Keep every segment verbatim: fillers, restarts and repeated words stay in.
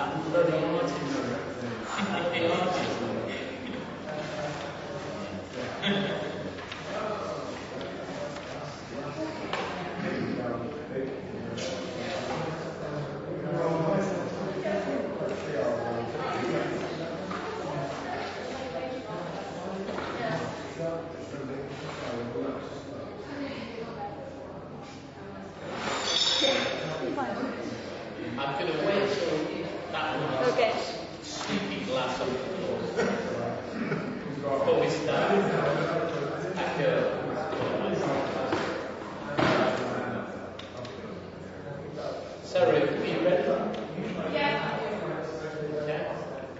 That bloody artist. The artist. I'm going to wait till that one Okay. sleepy glass on the floor. Before we start. That girl. Sarah, are you ready? Yeah. Yeah?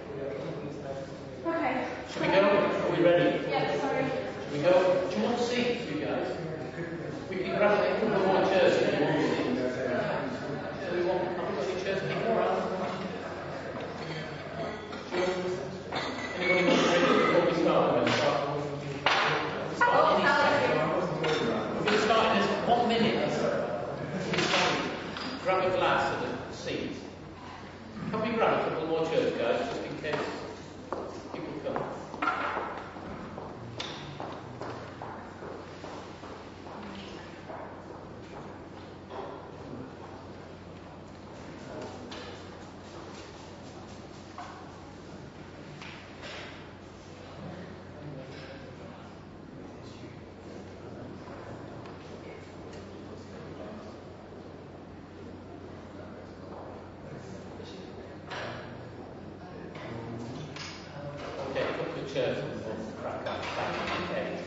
Okay. Should we go? Are we ready? Yeah, sorry. Should we go? Do you want seats, you guys? We can grab a couple more chairs if you want seats. Do we want a couple of chairs? People around? Anybody want to ready before we start? We're going to start. We'll start any second. We're going to start in just one minute. Grab a glass and a seat. Can we grab a couple more chairs, guys, just in case people come? Church and we'll crack up back in the day.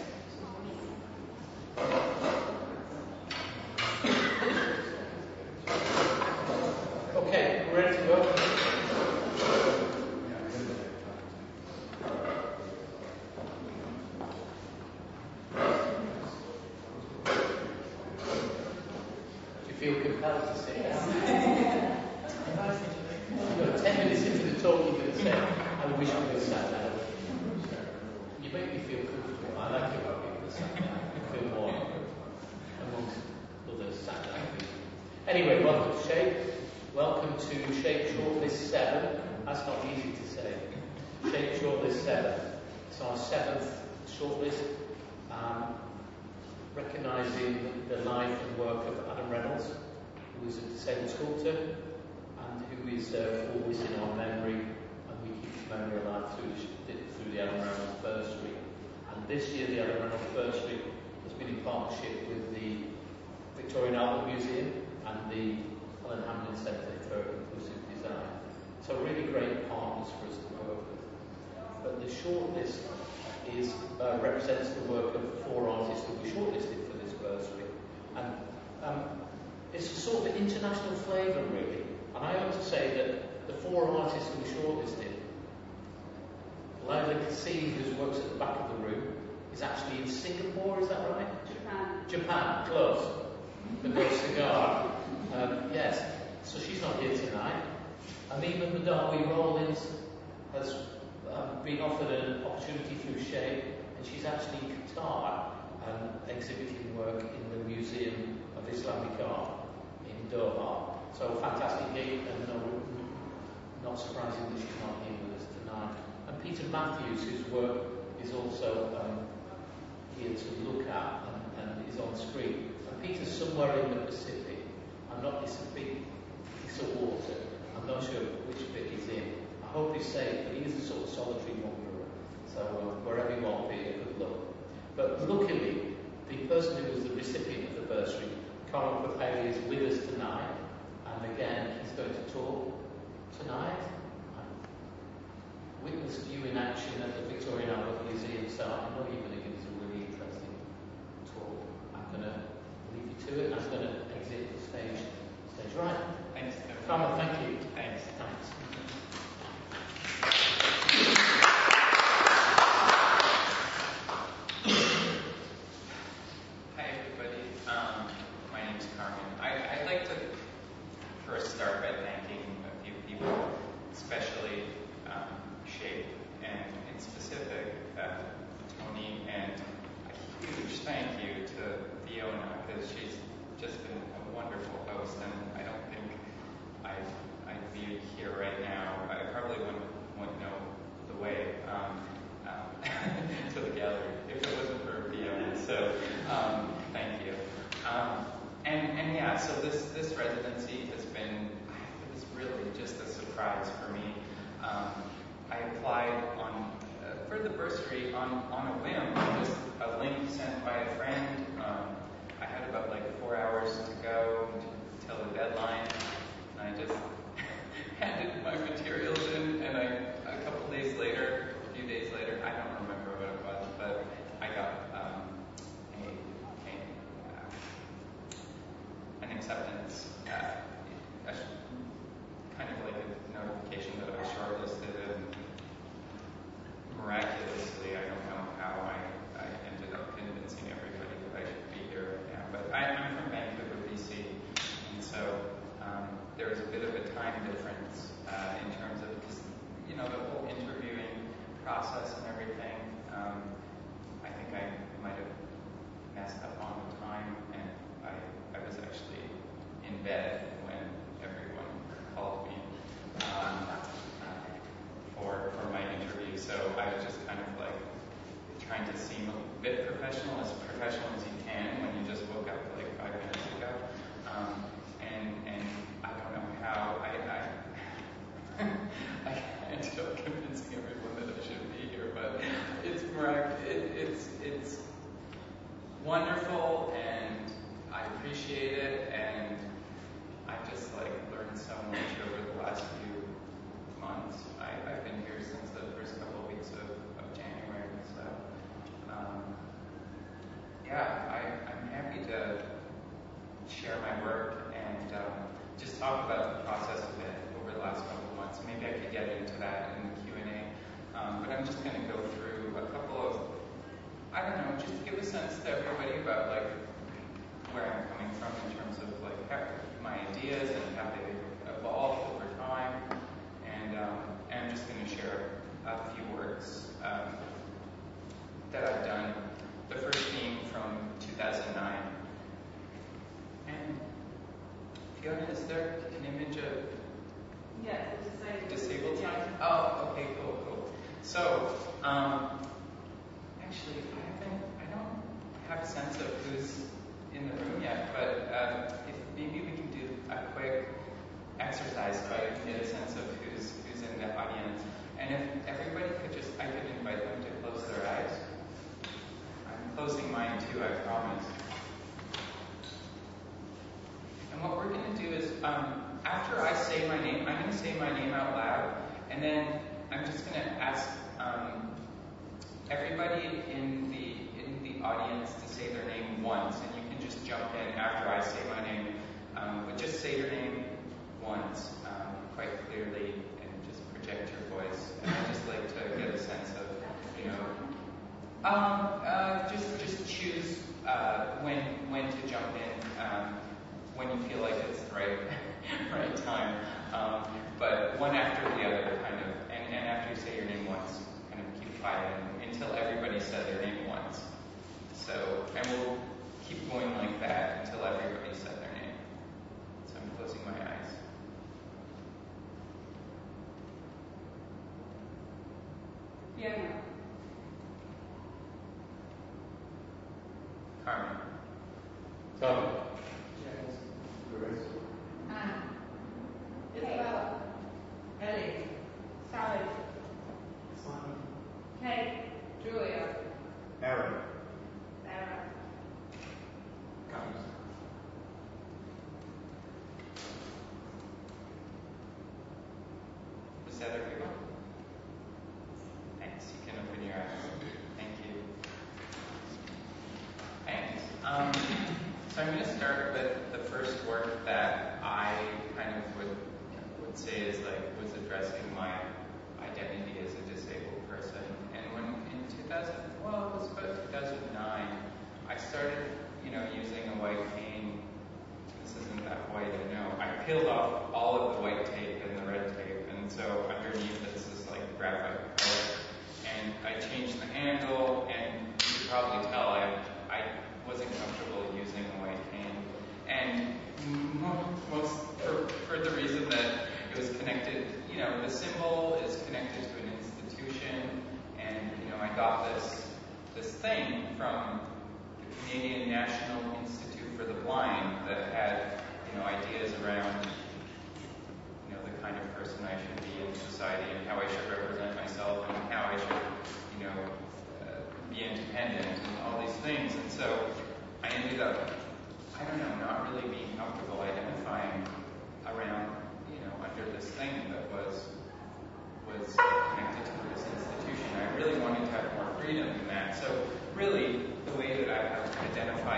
Okay, we're ready to go. Do you feel compelled to sit down? Ten minutes into the talk, you're going to say, I wish we could have sat down. You make me feel comfortable. I like it when people sat down. I feel more amongst others sat down. Anyway, welcome to Shape. Welcome to Shape Shortlist seven. That's not easy to say. Shape Shortlist seven. It's our seventh shortlist, um, recognising the life and work of Adam Reynolds, who is a disabled sculptor and who is uh, always in our memory, and we keep his memory alive through the, through the Adam Reynolds Bursary. And this year the Adam Reynolds Bursary has been in partnership with the Victorian Albert Museum and the Helen Hamlin Centre for Inclusive Design. So really great partners for us to work with. But the shortlist is, uh, represents the work of four artists that we shortlisted for this bursary. And um, it's a sort of international flavour really. And I ought to say that the four artists who we shortlisted, Laila Kassim, who works at the back of the room, is actually in Singapore, is that right? Japan. Japan, close. The girl cigar. Um, yes, so she's not here tonight. Amima Madawi Rollins has um, been offered an opportunity through Shape, and she's actually in Qatar um, exhibiting work in the Museum of Islamic Art in Doha. So fantastic gig, and no, not surprising that she's not here with us tonight. And Peter Matthews, whose work is also um, here to look at and, and is on screen. And Peter's somewhere in the Pacific. I'm not, it's a big piece of water. I'm not sure which bit he's in. I hope he's safe, but he is a sort of solitary wanderer. So uh, wherever you want, Peter, good luck. But luckily, the person who was the recipient of the bursary, Carmen Papalia, is with us tonight. And again, he's going to talk tonight. Witnessed you in action at the Victorian Albert Museum, so I know you're going to give us a really interesting talk. I'm going to leave you to it, and I'm going to exit the stage. Stage right. Thanks. Carmen, thank you. Thanks. Thanks. Hi, everybody. Um, my name is Carmen. I, I'd like to first start by thanking a few people, especially um, Shape, and in specific, uh, Tony, and a huge thank you to Fiona, because she's just been a wonderful host, and I don't think I've surprise for me. Um, I applied on uh, for the bursary on, on a whim, just a link sent by a friend. Um, I had about like four hours to go till the deadline, and I just handed my materials in, and I, a couple days later, a few days later, I don't remember what it was, but I got um, a, a uh, an acceptance, uh, a, kind of like a notification that I was shortlisted, and miraculously, I don't know how I, I ended up convincing everybody that I should be here right now, but I, I'm from Vancouver, B C, and so um, there was a bit of a time difference uh, in terms of, because, you know, the whole interviewing process and everything. Um, I think I might have messed up on the time, and I, I was actually in bed when everyone called me um, uh, for for my interview. So I was just kind of like trying to seem a bit professional, as professional as you can when you just woke up like five minutes ago. Um, and and I don't know how I I, I ended up convincing everyone that I should be here, but it's mirac- it, it's it's wonderful, and I appreciate it, and I just like learned so much over the last few months. I, I've been here since the first couple of weeks of, of January, so um, yeah, I, I'm happy to share my work and um, just talk about the process a bit over the last couple of months. Maybe I could get into that in the Q and A, um, but I'm just going to go through a couple of, I don't know, just to give a sense to everybody about like where I'm coming from in terms of like how, my ideas and how they evolved over time, and, um, and I'm just going to share a few works um, that I've done. The first being from two thousand nine. And Fiona, is there an image of yeah, disabled, disabled yeah. sign? Oh, okay, cool, cool. So, um, actually, I haven't, I don't have a sense of who's in the room yet, but um, if maybe we can do a quick exercise so I can get a sense of who's who's in the audience. And if everybody could just, I could invite them to close their eyes. I'm closing mine too, I promise. And what we're going to do is, um, after I say my name, I'm going to say my name out loud, and then I'm just going to ask um, everybody in the in the audience to say their name once, and you can just jump in after I say my name, um, but just say your name once, um, quite clearly, and just project your voice. And I just like to get a sense of, you know, um, uh, just just choose uh, when when to jump in. Um, when you feel like it's the right, right time. Um, but one after the other, kind of, and, and after you say your name once, kind of keep quiet until everybody said their name once. So, and we'll keep going like that until everybody said their name. So I'm closing my eyes. Fiona. Carmen. Tommy. Anne. Isabella. Ellie. Sally. Simon. Kate. Julia. Aaron. Sarah. James. Was that everyone? Thanks. You can open your eyes. Thank you. Thanks. Um, so I'm going to start with the first work that I kind of would would say is like was addressing my identity as a disabled person. And when in two thousand, well, it was about two thousand nine, I started, you know, using a white cane. This isn't that white, I know. I peeled off all of the white tape and the red tape, and so underneath this is like graphite color. And I changed the handle, and you could probably tell I I wasn't comfortable using a white cane. And most for, for the reason that it was connected, you know, the symbol is connected to an institution, and you know, I got this this thing from the Canadian National Institute for the Blind that had, you know, ideas around, you know, the kind of person I should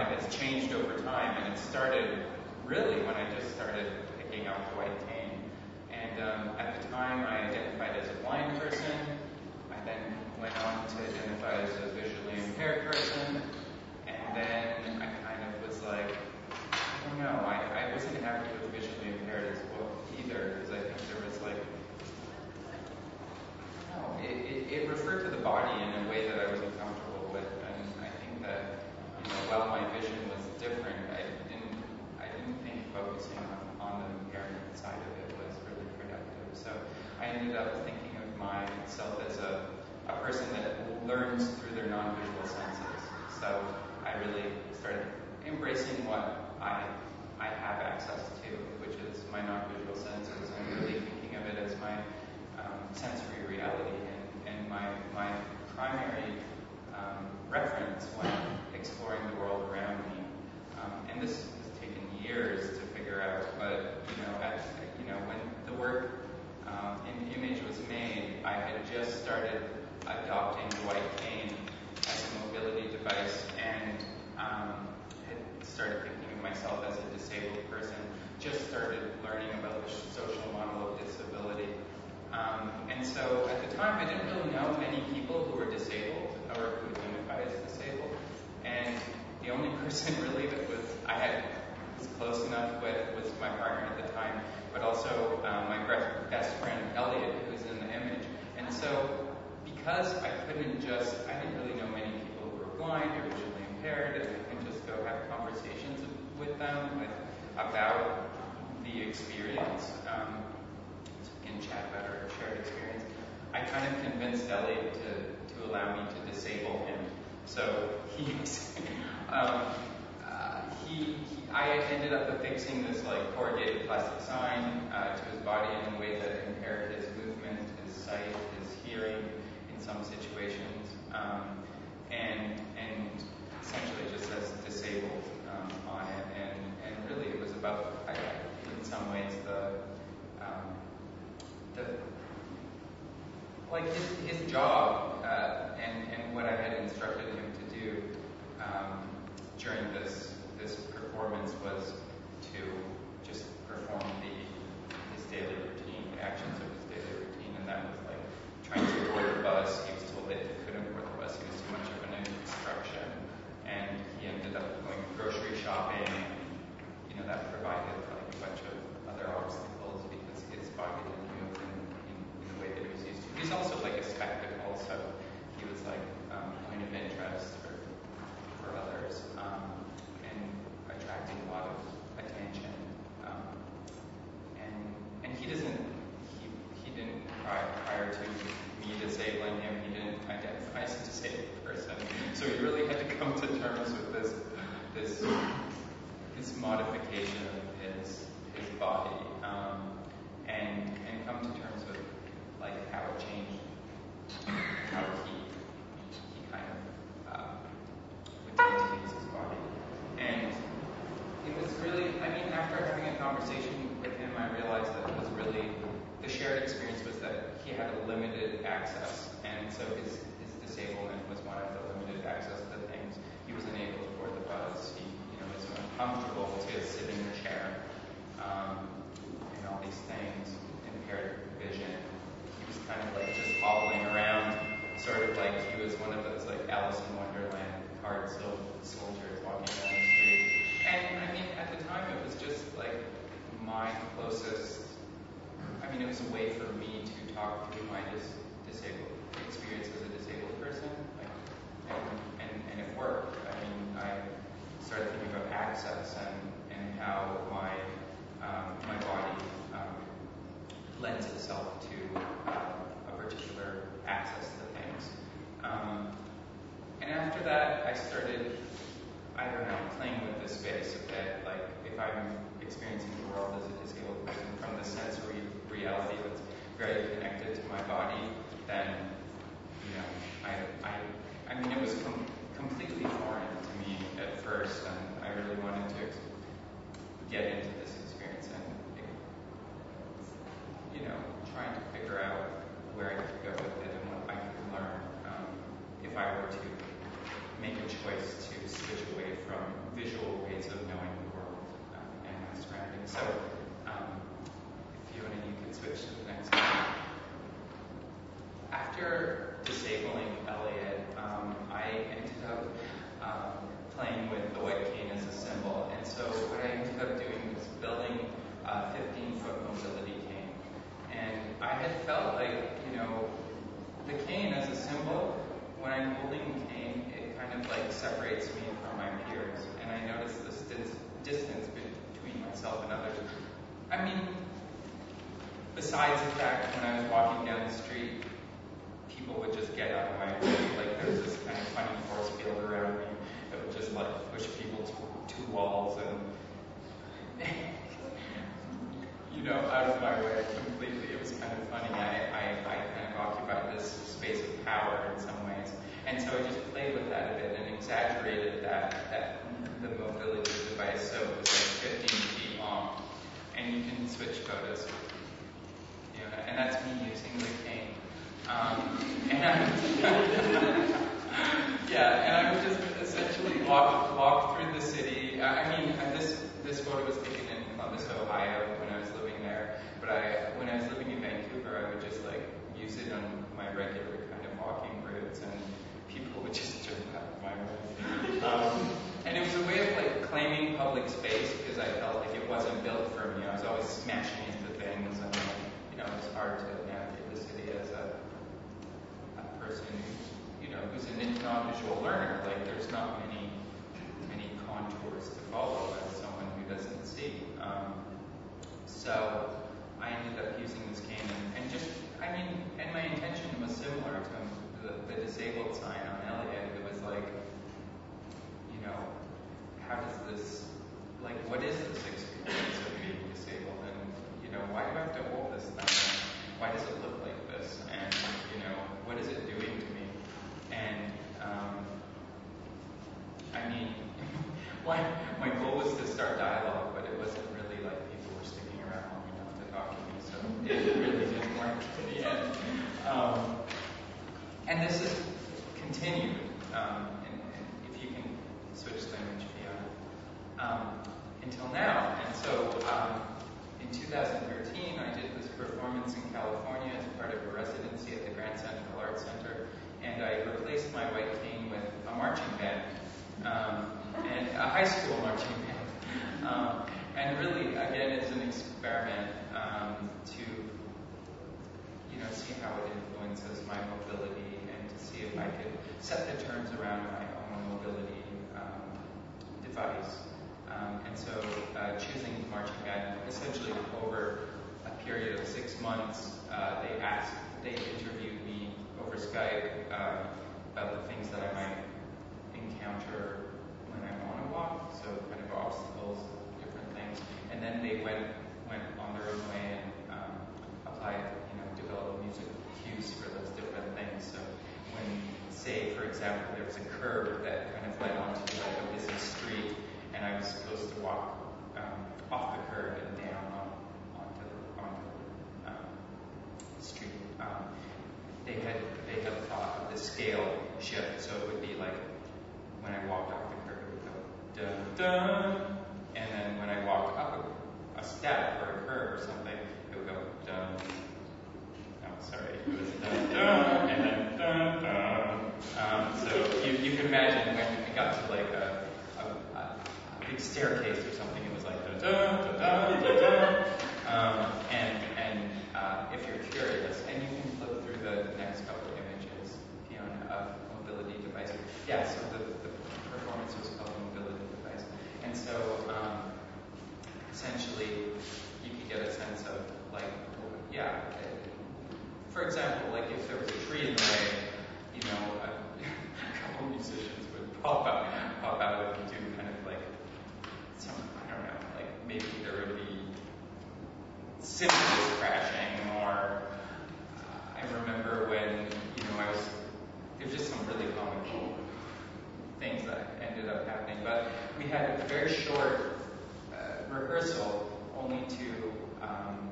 side has changed over time, and it started really when I just started picking up the white cane. And um, at the time, I identified as a blind person. I then went on to identify as a visually impaired person. And then I kind of was like, I don't know, I, I wasn't happy with visually impaired as well either, because I think there was like, no, it, it, it referred to the body in a way that I wasn't comfortable with, and I think that, you know, while my vision was different, I didn't, I didn't think focusing on, on the impairment side of it was really productive. So I ended up thinking of myself as a, a person that learns through their non-visual senses. So I really started embracing what I, I have access to, which is my non-visual senses, and really thinking of it as my um, sensory reality and, and my, my primary um, reference when exploring the world around me. Um, and this has taken years to figure out, but you know, at, you know, when the work um, in Image was made, I had just started adopting the white cane as a mobility device, and um, had started thinking of myself as a disabled person. Just started learning about the social model of disability. Um, and so at the time, I didn't really know many people who were disabled or who identified as disabled. And the only person really that was I had was close enough with was my partner at the time, but also um, my best friend Elliot, who was in the Image. And so because I couldn't just, I didn't really know many people who were blind or visually impaired, and I couldn't just go have conversations with them with, about the experience. Um, and chat about our shared experience, I kind of convinced Elliot to, to allow me to disable him. So he, um, uh, he, he, I ended up affixing this like corrugated plastic sign uh, to his body in a way that impaired his movement, his sight, his hearing in some situations, um, and and essentially just says disabled um, on it. And and really it was about, I, in some ways, the um, The, like his, his job uh, and, and what I had instructed him to do um, during this this performance was to just perform the his daily routine, the actions of his daily routine, and that was like trying to board the bus. He was told that he couldn't board the bus; he was too much of an instruction, and he ended up going grocery shopping. You know, that provided like a bunch of other obstacles because his body didn't move in, in, in the way that he was used to. He's also like a spectacle, so he was like um, point of interest for, for others um, and attracting a lot of attention. Um, and and he doesn't he he didn't prior, prior to me disabling him, he didn't identify as a disabled person. So he really had to come to terms with this this this modification of his his body, um, and and come to terms with like how it changed, how he he kind of uh, would tend to use his body. And it was really, I mean, after having a conversation with him, I realized that it was really, the shared experience was that he had a limited access, and so his his disablement was one of the limited access to things. He wasn't able to board the bus. He, you know, was uncomfortable to sit in a chair, um, and all these things, impaired vision. He was kind of like just hobbling around, sort of like he was one of those like Alice in Wonderland card soldiers walking down the street. And I mean, at the time, it was just like my closest. I mean, it was a way for me to talk through my dis- disabled experience as a disabled person, like, and, and and it worked. I mean, I started thinking about access and, and how my um, my body um, lends itself to uh, a particular access to things. Um, and after that, I started, I don't know, playing with this space a bit. Like, if I'm experiencing the world as a disabled person from the sensory reality that's very connected to my body, then, you know, I, I, I mean, it was com- completely foreign to me at first, and I really wanted to get into this experience and, you know, trying to figure out where I could go with it and what I could learn um, if I were to make a choice to switch away from besides the fact when I was walking down the street, people would just get out of my way. Like there was this kind of funny force field around me that would just like push people to, to walls and, you know, out of my way completely. It was kind of funny. I, I, I kind of occupied this space of power in some ways. And so I just played with that a bit and exaggerated that, that the mobility device so it was like fifteen feet long. And you can switch photos. You know, and that's me using the cane. Um, and I, yeah, and I would just essentially walk walk through the city. I mean, this this photo was taken in Columbus, Ohio, when I was living there. But I, when I was living in Vancouver, I would just like use it on my regular kind of walking routes, and people would just jump out of my way. Um, and it was a way of like claiming public space because I felt like it wasn't built for me. I was always smashing into things, and you know, it's hard to navigate the city as a person, you know, who's a non-visual learner. Like, there's not many, many contours to follow as someone who doesn't see. Um, so I ended up using this cane, and, and just, I mean, and my intention was similar to the, the disabled sign on Elliot. It was like, you know, how does this, like, what is this experience of being disabled? And, you know, why do I have to hold this thing? Why does it look like this? And, you know, what is it doing to me? And, um, I mean, my, my goal was to start dialogue, but it wasn't really like people were sticking around long enough to talk to me, so it really didn't work in the end. Um, and this has continued, um, and, and if you can switch the image, Fiona, um, until now. And so, um, in two thousand thirteen, I did this performance in California as part of a residency at the Grand Central Arts Center, and I replaced my white cane with a marching band, um, and a high school marching band. Um, and really, again, it's an experiment um, to, you know, see how it influences my mobility and to see if I could set the terms around my own mobility um, device. Um, and so uh, choosing marching band, essentially over a period of six months, uh, they asked, they interviewed me over Skype uh, about the things that I might encounter when I'm on a walk, so kind of obstacles, different things. And then they went went on their own way and um, applied, you know, developed music cues for those different things. So when, say, for example, there was a curb that kind of led onto like a busy street, and I was supposed to walk um, off the curb and down on, onto the, onto the um, street. Um, they had they had thought of the scale shift, so it would be like when I walked off the curb, it would go dun dun, and then when I walked up a, a step or a curb or something, it would go dun. Oh, sorry, it was dun dun, and then dun dun. Um, so you you can imagine when it got to like a big staircase or something, it was like da da da da da. Um, and and uh, if you're curious, and you can flip through the next couple of images, Fiona, of mobility device. Yeah, so the, the performance was called mobility device, and so um, essentially you could get a sense of like, yeah. For example, like if there was a tree in the way, you know, a, a couple musicians would pop out, pop out and do kind of like. Some, I don't know, like maybe there would be cymbals crashing, or uh, I remember when, you know, I was, there's just some really comical things that ended up happening, but we had a very short uh, rehearsal only to um,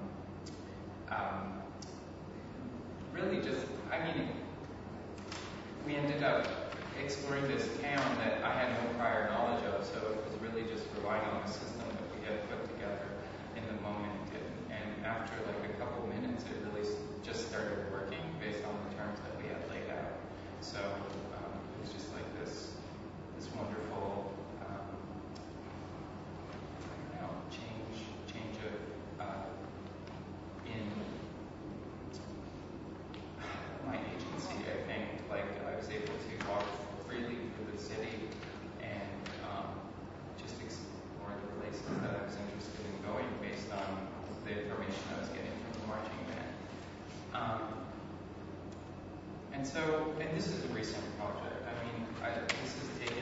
um, really just, I mean, we ended up exploring this town that I had no prior knowledge of, so it was really just relying on the system that we had put together in the moment. And, and after like a couple minutes, it really just started working based on the terms that we had laid out. So um, it was just like this, this wonderful, um, I don't know, change, change of uh, in my agency. I think like I was able to walk freely through the city and um, just explore the places that I was interested in going based on and so, and this is a recent project. I mean, I, this has taken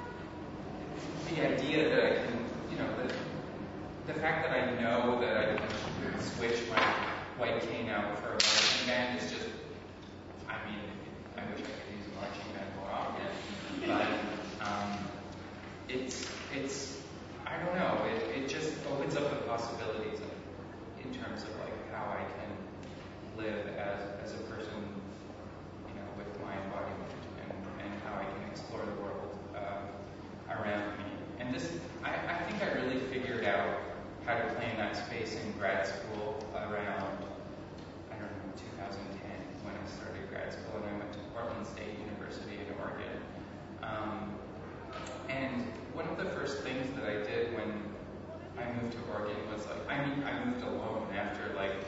the idea that I can, you know, the, the fact that I know that I can switch my white cane out for a marching band is just, I mean, I wish I could use a marching band more often, but um, it's, it's, I don't know, it, it just opens up the possibilities of, in terms of like how I can live as, as a person, you know, with my embodiment, and, and how I can explore the world uh, around me. And this, I, I think I really figured out how to play in that space in grad school around, I don't know, two thousand ten, when I started grad school, and I went to Portland State University in Oregon. Um, and one of the first things that I did when I moved to Oregon was like, I mean, I moved alone after like,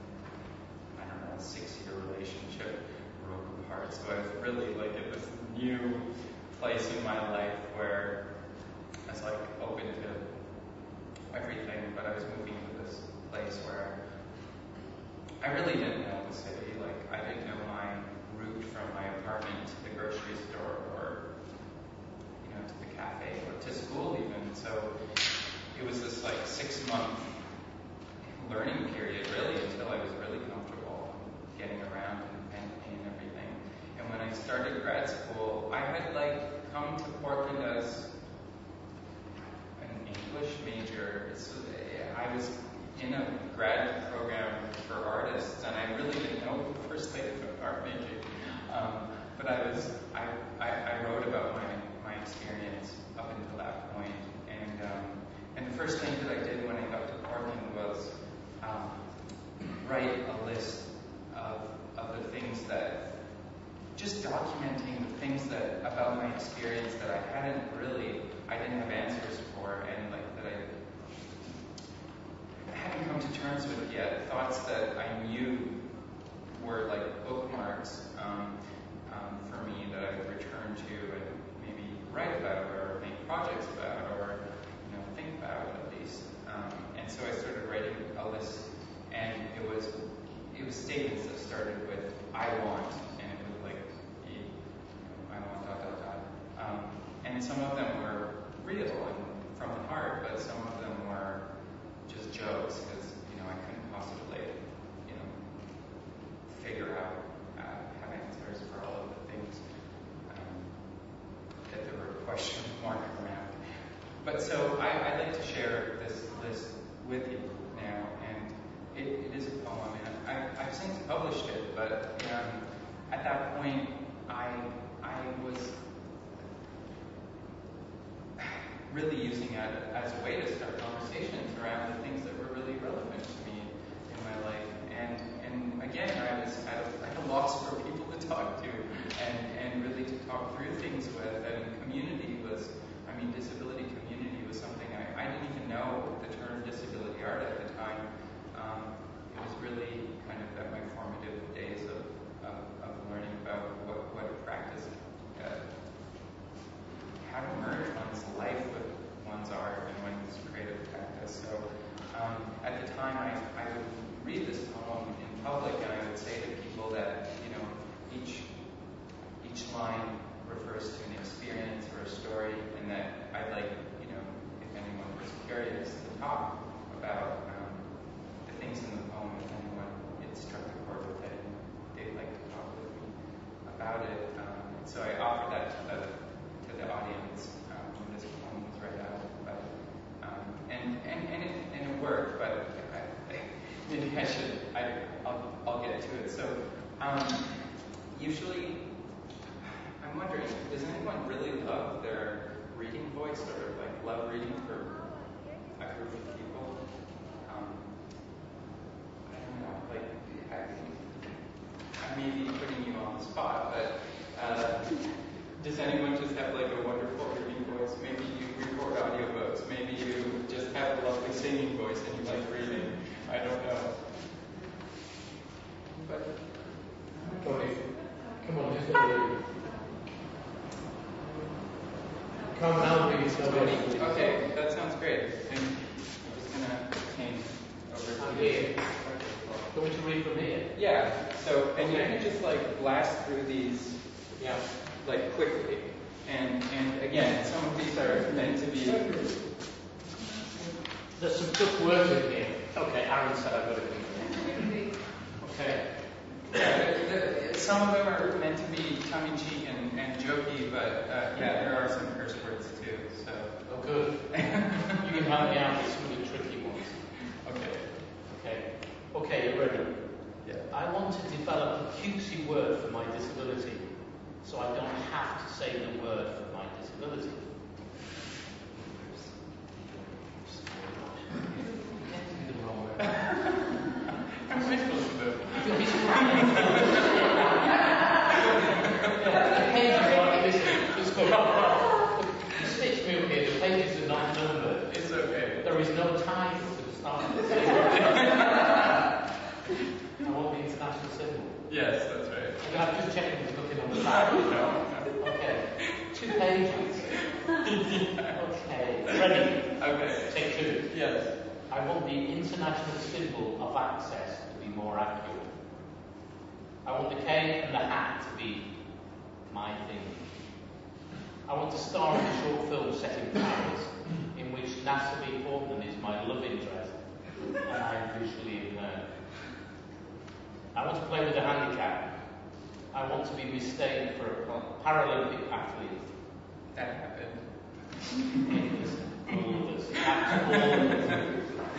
I don't know, a six-year relationship broke apart. So I was really like at this new place in my life where I was like open to everything, but I was moving to this place where I really didn't know the city. Like, I didn't know my route from my apartment to the grocery store, or, you know, to the cafe, or to school even. So it was this like six-month learning period, really, until I was really comfortable getting around and, and everything. And when I started grad school, I had like come to Portland as an English major. So I was in a grad program for artists, and I really didn't know the first thing about art making. Um, but I was, I, I, I wrote about my, my experience up until that point. And, um, and the first thing that I did when I got to Portland was um, write a list of, of the things that, just documenting the things that, about my experience that I hadn't really, I didn't have answers for, and like that I hadn't come to terms with yet, thoughts that I knew were like bookmarks um, um, for me that I would return to and maybe write about or make projects about or, you know, think about at least. Um, and so I started writing a list, and it was it was statements that started with "I want," and it was like you know, "I want dot dot dot," um, and some of them were real and from the heart, but some of them were just jokes, because, you know, I couldn't possibly, you know, figure out, uh, have answers for all of the things um, that there were question mark around. But so I, I'd like to share this list with you now, and it, it is a poem, and I, I've since published it, but um, at that point, I, I was really using it as a way to start conversations around the things that were really relevant to me in my life. And and again, I was at a, at a loss for people to talk to and, and really to talk through things with. And community was, I mean, disability community was something I, I didn't even know the term disability art at the time. Um, it was really kind of at my formative days of, of, of learning about what, what a practice uh, how to merge one's life with one's art and one's creative practice. So um, at the time, I, I would read this poem in public, and I would say to people that, you know, each each line refers to an experience or a story, and that I'd like, you know, if anyone was curious, to talk about um, the things in the poem, if anyone it struck a chord with it, and they'd like to talk with me about it. Um, so I offered that to the the audience um, when this poem was read out, but um, and and and it, and it worked. But I, maybe I should I I'll, I'll get to it. So um, usually I'm wondering, does anyone really love their reading voice, or like love reading for a group of people? Um, I don't know. Like I, I may be putting you on the spot, but. Uh, Does anyone just have like a wonderful reading voice? Maybe you record audiobooks. Maybe you just have a lovely singing voice and you like reading. I don't know. But Tony, come on, just go read. Come now, read somebody. Okay, that sounds great. And I'm just gonna change over to I'm here. Okay, cool. Do you want me to read from here? Yeah, so, and you can just like blast through these, Yeah. like quickly. And, and again, some of these are meant to be. There's some tough words in here. Okay, Aaron said I've got to keep Okay. Yeah, the, the, some of them are meant to be tongue-in-cheek and, and jokey, but uh, yeah, there are some curse words too. So. Oh, good. You can help me out with some of the tricky ones. Okay. Okay. Okay, you ready? Yeah. I want to develop a cutesy word for my disability, so I don't have to say the word for my disability. The wrong word. I'm supposed to do. The pages aren't listen. Just go. You stitched me up here. The pages are not numbered. It's okay. There is no title to the start of the page. I want the international symbol. Yes, that's right. I'm just checking there's nothing on the back. No. Okay. Two pages. Okay. Ready? Okay. Take two. Yes. I want the international symbol of access to be more accurate. I want the cake and the hat to be my thing. I want to star in a short film set in Paris, in which Natalie Portman is my love interest, and I am visually impaired. I want to play with a handicap. I want to be mistaken for a Paralympic athlete. That happened. All of us. That's all of us.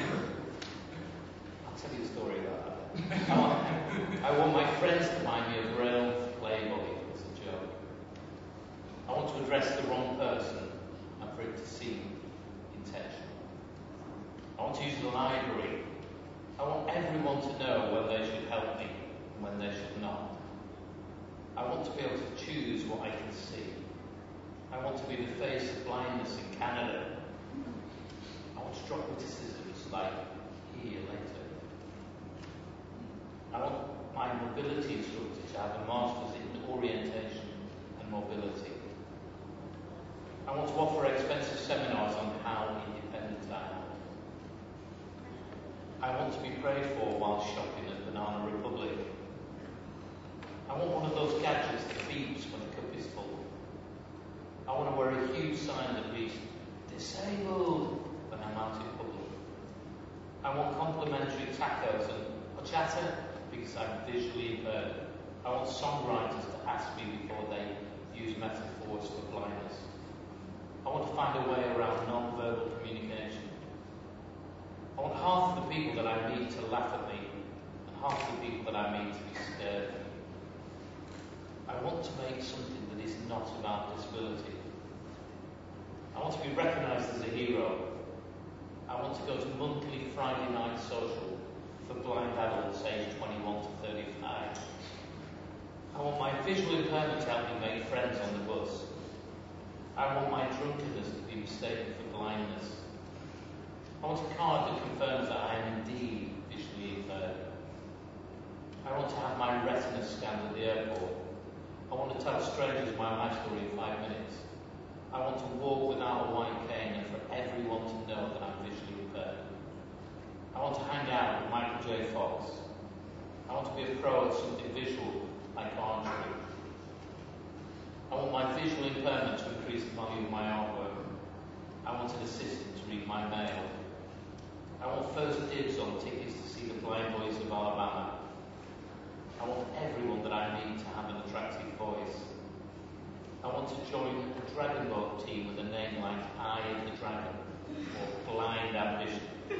I'll tell you a story about that. I want, I want my friends to find me a Reynolds Playboy as a joke. I want to address the wrong person and for it to seem intentional. I want to use the library. I want everyone to know when they should help me and when they should not. I want to be able to choose what I can see. I want to be the face of blindness in Canada. I want to drop criticisms like, here later. I want my mobility instructor to have a master's in orientation and mobility. I want to offer expensive seminars on how independent I am. I want to be prayed for while shopping at Banana Republic. I want one of those gadgets that beeps when the cup is full. I want to wear a huge sign that reads, disabled, when I'm out in public. I want complimentary tacos and horchata because I'm visually impaired. I want songwriters to ask me before they use metaphors for blindness. I want to find a way around non-verbal communication. I want half of the people that I meet to laugh at me and half of the people that I meet to be scared of me. I want to make something that is not about disability. I want to be recognised as a hero. I want to go to monthly Friday night social for blind adults aged twenty-one to thirty-five. I want my visual impairment to help me make friends on the bus. I want my drunkenness to be mistaken for blindness. I want a card that confirms that I am indeed visually impaired. I want to have my retina scanned at the airport. I want to tell strangers my life story in five minutes. I want to walk without a white cane and for everyone to know that I'm visually impaired. I want to hang out with Michael J. Fox. I want to be a pro at something visual like archery. I want my visual impairment to increase the value of my artwork. I want an assistant to read my mail. I want first dibs on tickets to see the Blind Boys of Alabama. I want everyone that I meet to have an attractive voice. I want to join a dragon boat team with a name like Eye of the Dragon or Blind Ambition.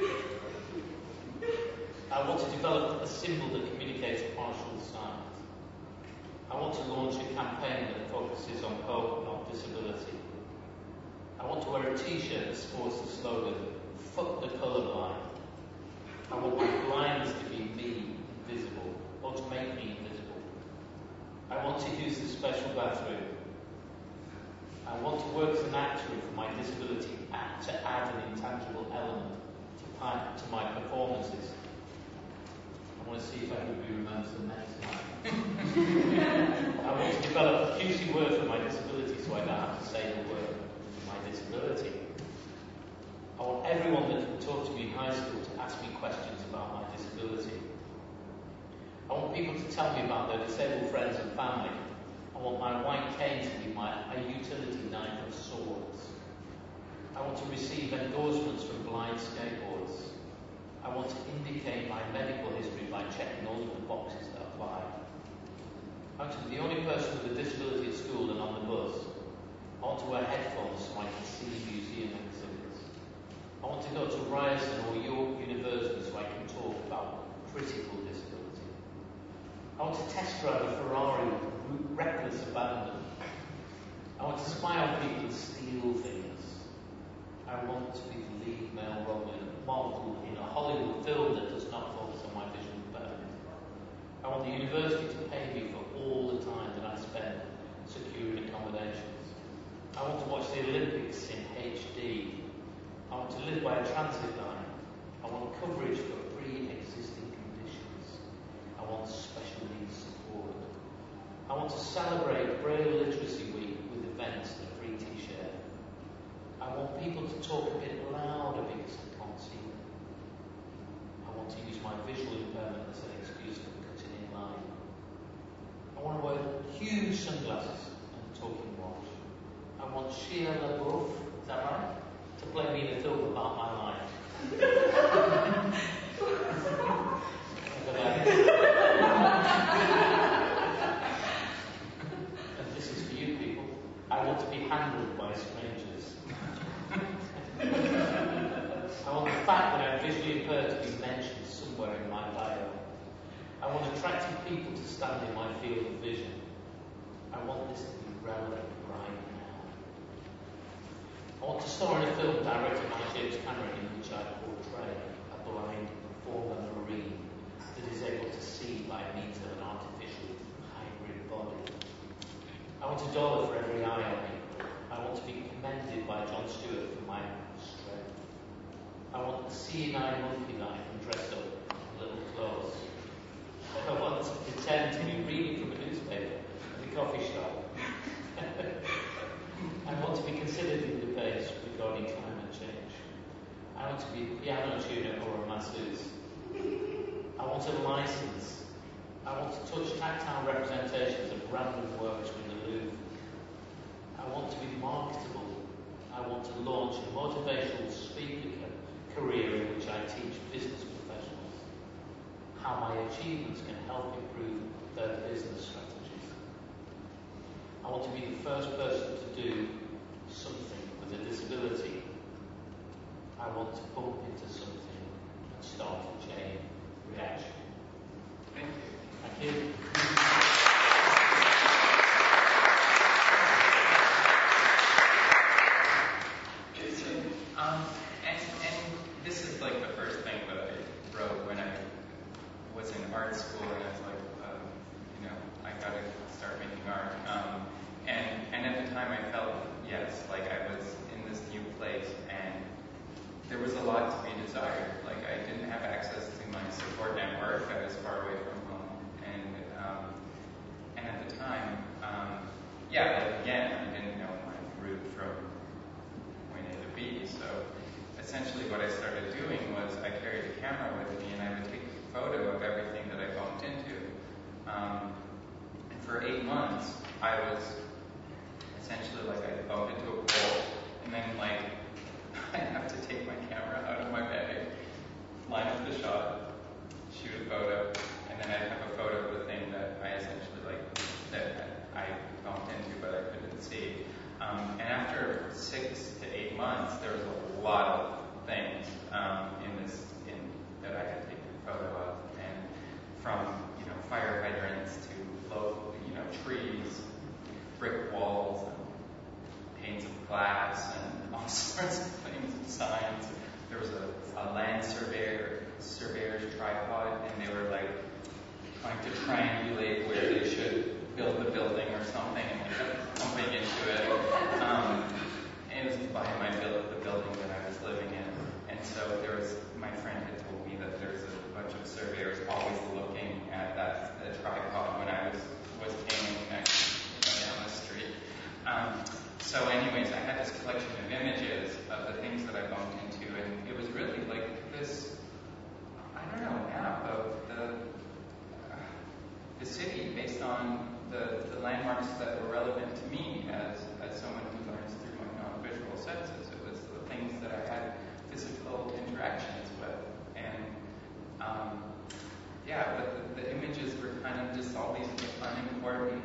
I want to develop a symbol that communicates partial sight. I want to launch a campaign that focuses on hope, not disability. I want to wear a t-shirt that sports the slogan, fuck the colourblind. I want my blindness to be me, invisible, or to make me invisible. I want to use the special bathroom. I want to work as an actor for my disability to add an intangible element to, to my performances. I want to see if I can be remembered the next time. I want to develop a cutesy word for my disability so I don't have to say the word for my disability. I want everyone that can talk to me in high school to ask me questions about my disability. people to tell me about their disabled friends and family. I want my white cane to be my a utility knife of sorts. I want to receive endorsements from blind skateboards. I want to indicate my medical history by checking all of the boxes that apply. I want to be the only person with a disability at school and on the bus. I want to wear headphones so I can see museum exhibits. I want to go to Ryerson or York University so I can talk about critical disability. I want to test drive a Ferrari with reckless abandon. I want to spy on people and steal things. I want to be the lead male role in a model in a Hollywood film that does not focus on my visual impairment. I want the university to pay me for all the time that I spend securing accommodations. I want to watch the Olympics in H D. I want to live by a transit line. I want coverage for pre-existing conditions. I want special needs support. I want to celebrate Braille Literacy Week with events and a free t-shirt. I want people to talk a bit louder because I can't see them. I want to use my visual impairment as an excuse for cutting in line. I want to wear huge sunglasses and a talking watch. I want Shia LaBeouf, is that right? To play me in a film about my life. And this is for you people. I want to be handled by strangers. I want the fact that I'm visually impaired to be mentioned somewhere in my bio. I want attractive people to stand in my field of vision. I want this to be relevant right now. I want to star in a film directed by James Cameron in which I portray a blind former Marine that is able to see by means of an artificial hybrid body. I want a dollar for every eye on me. I want to be commended by John Stewart for my strength. I want a seeing eye monkey that I can dress up in little clothes. I want to pretend to be reading from a newspaper at the coffee shop. I want to be considered in debates regarding climate change. I want to be a piano tuner or a masseuse. I want a license. I want to touch tactile representations of random works from the Louvre. I want to be marketable. I want to launch a motivational speaker career in which I teach business professionals how my achievements can help improve their business strategies. I want to be the first person to do something with a disability. I want to bump into something and start a chain reaction. Thank you. Thank you. Um, and, and this is like the first thing that I wrote when I was in art school, and I was like, uh, you know, I gotta start making art. Um, and, and at the time I felt, yes, like I was in this new place, and there was a lot to be desired. Like I didn't have access to my support network. I was far away from home. And, um, and at the time, um, yeah, like again, I didn't know my route from point A to B. So essentially what I started doing was I carried a camera with me and I would take a photo of everything that I bumped into. Um, and for eight months, I was essentially like I bumped into a pole, and then like I'd have to take my camera out of my bag, line up the shot, shoot a photo, and then I'd have a photo of the thing that I essentially like that I bumped into but I couldn't see. Um, and after six to eight months, there was a lot of things um, in this in that I had taken a photo of, and from you know fire hydrants to low, you know trees, brick walls, and panes of glass, and all sorts of things, and signs. There was a, a land surveyor surveyor's tripod, and they were like trying to triangulate where they should build the building or something, and they kept pumping into it. Um, and it was behind my build, the building that I was living in. And so there was, my friend had told me that there's a bunch of surveyors always looking at that the tripod when I was, was aiming next down the street. Um, so anyways, I had this collection of images of the things that I bumped into, and it was really like this, I don't know now, the, the um, yeah, but the, the images were kind of just all these unimportant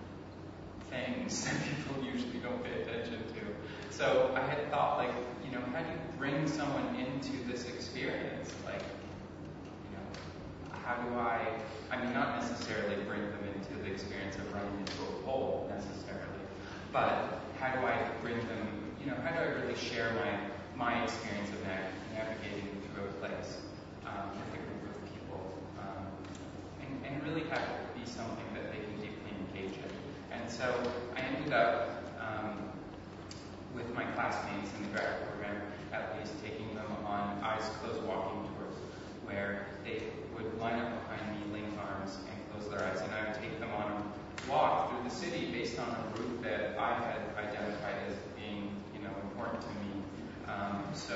things that people usually don't pay attention to. So I had thought, like, you know, how do you bring someone into this experience? Like, you know, how do I, I mean, not necessarily bring them into the experience of running into a pole necessarily, but how do I bring them, you know, how do I really share my, my experience of nav- navigating through a place um, with a group of people, um, and, and really have it be something that they can deeply engage in. And so I ended up, um, with my classmates in the graduate program, at least taking them on eyes closed walking tours, where they would line up behind me, link arms, and close their eyes, and I would take them on a walk through the city based on a route that I had identified as being, you know, important to me. Um, so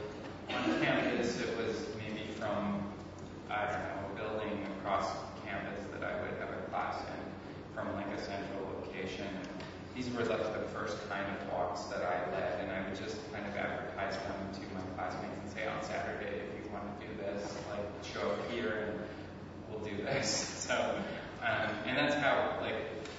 on campus, it was maybe from, I don't know, a building across campus that I would have a class in, from like a central location. These were like the first kind of walks that I led, and I would just kind of advertise them to my classmates and say, on Saturday, if you want to do this, like show up here and we'll do this. So, um, and that's how like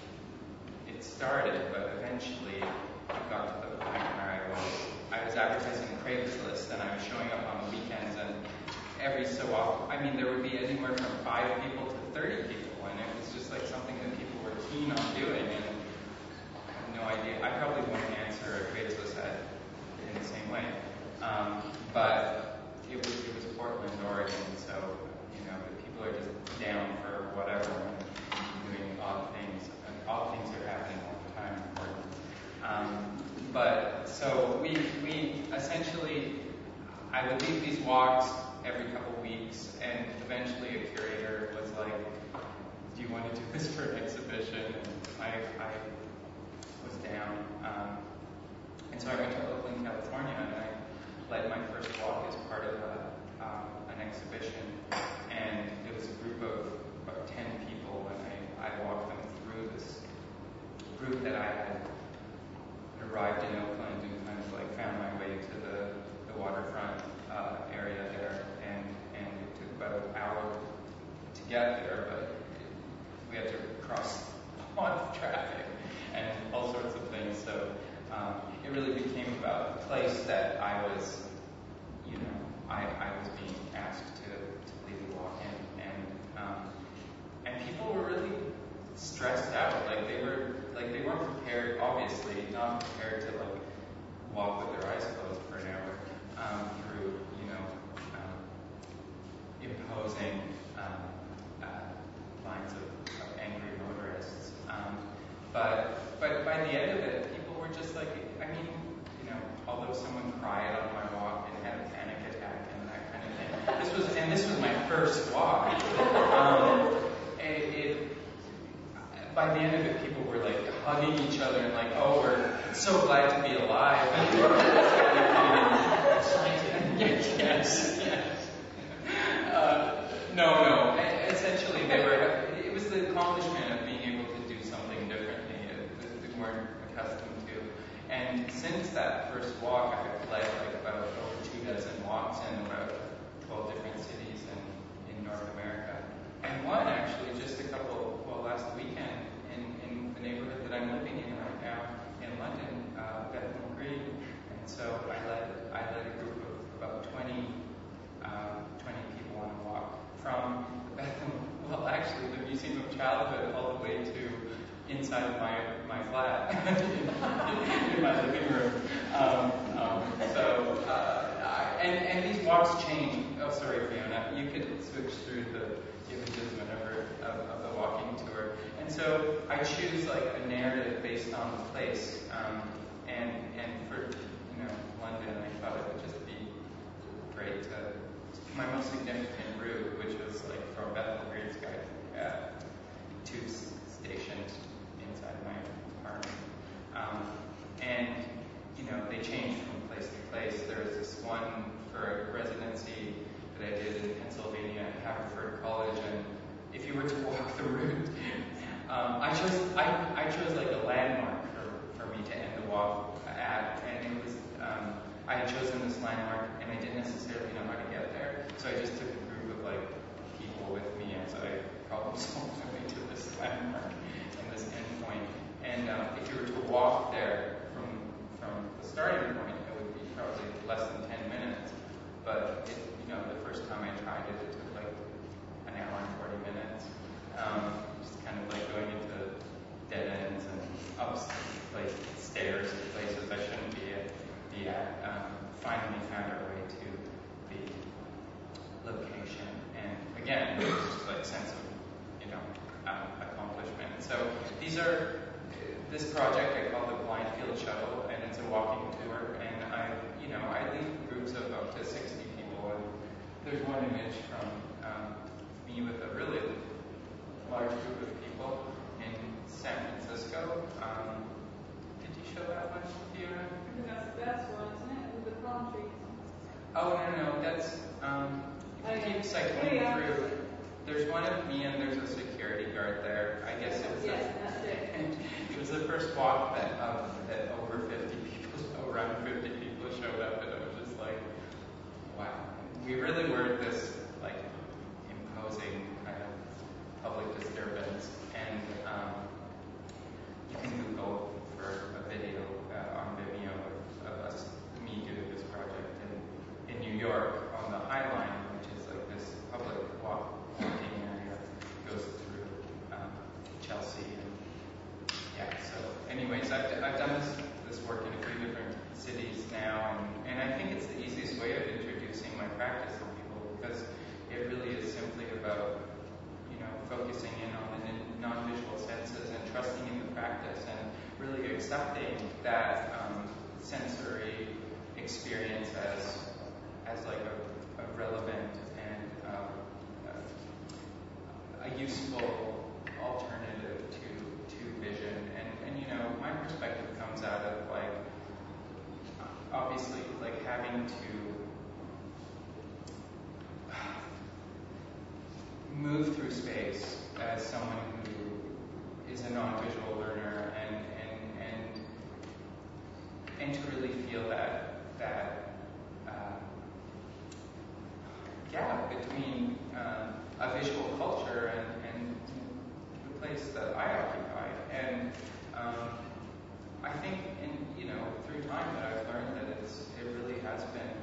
it started, but eventually I got to the point where I was, I was advertising Craigslist, and I was showing up on the weekends, and every so often, I mean, there would be anywhere from five people to thirty people, and it was just like something that people were keen on doing, and I have no idea. I probably wouldn't answer a Craigslist ad in the same way, um, but it was it was Portland, Oregon, so you know the people are just down for whatever, and doing odd things, and odd things are happening all the time in Portland. Um, but so we we essentially, I would lead these walks every couple weeks, and eventually a curator was like, do you want to do this for an exhibition? And I, I was down. Um, and so I went to Oakland, California, and I led my first walk as part of a, um, an exhibition. And it was a group of about ten people, and I, I walked them through this route that I had arrived in Oakland and kind of like found my way to the, the waterfront uh, area there. And, and it took about an hour to get there, but we had to cross a lot of traffic and all sorts of things. So um, it really became about the place that I was, you know, I, I was being asked to, to lead the walk in. And, um, and people were really stressed out. Like they were, like they weren't prepared, obviously, not prepared to like walk with their eyes closed for an hour um, through, you know, um, imposing um, uh, lines of, of angry motorists. Um, but but by the end of it, people were just like, I mean, you know, although someone cried on my walk and had a panic attack and that kind of thing. This was and this was my first walk. Um, it, it by the end of it, people were like hugging each other and like, oh, we're so glad to be alive. And yes, yes, yes. Uh, no, no. Essentially, they were. It was the accomplishment of being able to do something differently that we weren't accustomed to. And since that first walk, I've led like about over two dozen walks in about twelve different cities in, in North America. And one actually just a couple, well, last weekend in, in the neighborhood that I'm living in right now in London, uh, Bethnal Green. And so I led I led a group of about twenty, uh, twenty people on a walk from the Bethnal, well, actually the Museum of Childhood all the way to inside my my flat in, in my living room. Um, um, so uh, I, and and these walks change. Oh, sorry, Fiona. You could switch through the images whenever of, of the walking tour. And so I choose like a narrative based on the place. Um, and and for you know London, I thought it would just be great to my most significant route, which was like from Bethnal Green Sky uh, tube station inside my apartment. Um, and you know they changed from place to place. There was this one for a residency that I did in Pennsylvania at Haverford College, and if you were to walk the route, um, I chose I, I chose like a landmark for, for me to end the walk at, and it was um, I had chosen this landmark, and I didn't necessarily know how to get there, so I just took a group of like almost ultimately to this landmark and this endpoint. And um, if you were to walk there from from the starting point, it would be probably less than ten minutes. But it, you know, the first time I tried it, it took like an hour and forty minutes. Um, just kind of like going into dead ends and up like stairs to places I shouldn't be at. Be at. Um, finally found our way to the location, and again, just like sense of you know um, accomplishment. So these are this project I call the Blind Field Shuttle, and it's a walking tour. And I, you know, I lead groups of up to sixty people. And there's one image from um, me with a really large group of people in San Francisco. Um, did you show that one, Fiona? That's the best one, isn't it? With the palm trees. Oh no no, that's um. Oh, You yeah. keep cycling Yeah. through. There's one of me and there's a security guard there. I guess it was. Yes, the, that's it. It was the first walk that um, that over fifty people, around fifty people showed up, and it was just like, wow. We really were this like imposing kind of public disturbance, and um, you can Google for a video uh, on Vimeo of, of us, me doing this project in, in New York on the High Line, which is like this public walk, walking area that goes through um, Chelsea. And yeah, so anyways, I've, I've done this, this work in a few different cities now, and, and I think it's the easiest way of introducing my practice to people, because it really is simply about, you know, focusing in on the non-visual senses and trusting in the practice and really accepting that um, sensory experience as as like a, a relevant and um, a, a useful alternative to to vision. And and you know, my perspective comes out of like obviously like having to move through space as someone who is a non-visual learner, and and and and to really feel that that uh, gap between uh, a visual culture and, and the place that I occupy. And um, I think, in you know, through time that I've learned that it's it really has been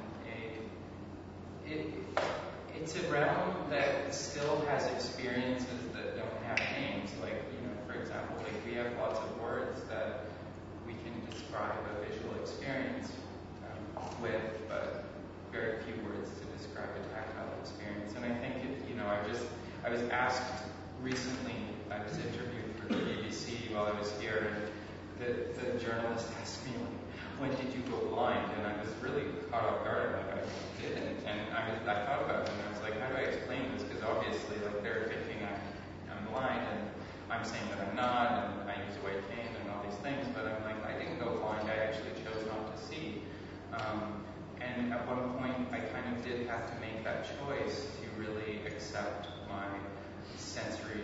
a it. It's a realm that still has experiences that don't have names. Like, you know, for example, like we have lots of words that we can describe a visual experience um, with, but very few words to describe a tactile experience. And I think, it, you know, I just, I was asked recently, I was interviewed for the B B C while I was here, and the, the journalist asked me, like, when did you go blind? And I was really caught off guard, like I didn't. And I, was, I thought about it, and I was like, how do I explain this? Because obviously, like, they're thinking I, I'm blind, and I'm saying that I'm not, and I use a white cane and all these things, but I'm like, I didn't go blind, I actually chose not to see. Um, and at one point, I kind of did have to make that choice to really accept my sensory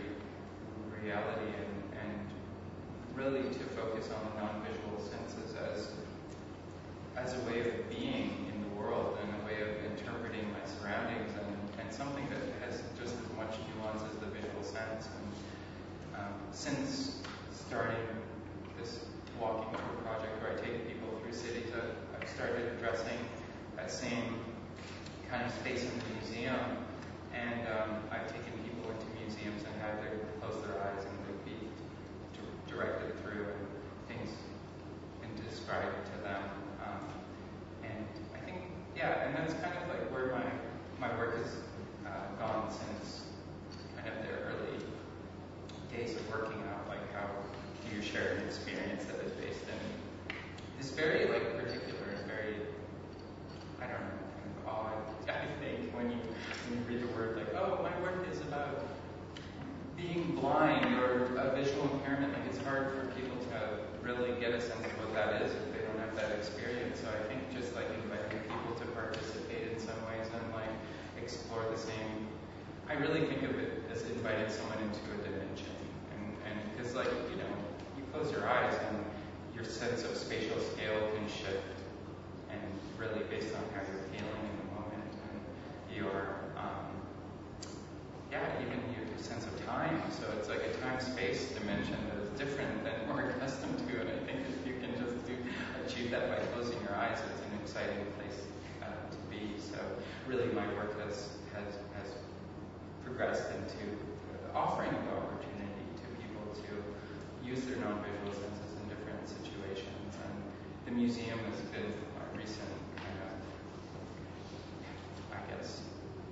reality and, and really to focus on the non-visual senses as as a way of being in the world and a way of interpreting my surroundings, and, and something that has just as much nuance as the visual sense. And um, since starting this walking tour project where I take people through cities, I've started addressing that same kind of space in the museum, and um, I've taken people into museums and had them close their eyes and they'd be d- directed through and things and described to them. Um, and I think, yeah, and that's kind of like where my, my work has uh, gone since kind of the early days of working out, like how do you share an experience that is based in this very like particular and very, I don't know, kind of odd, I think, when you, when you read the word like, oh, my work is about being blind or a visual impairment. Like, it's hard for people to really get a sense of what that is if they don't have that experience. So I think just like inviting people to participate in some ways and like explore the same, I really think of it as inviting someone into a dimension. And and because like, you know, you close your eyes and your sense of spatial scale can shift, and really based on how you're feeling in the moment, and your um, yeah, even your sense of time like a time-space dimension that is different than we're accustomed to. And I think if you can just do, achieve that by closing your eyes, it's an exciting place uh, to be. So really, my work has has has progressed into offering the opportunity to people to use their non-visual senses in different situations. And the museum has been a recent kind of, I guess,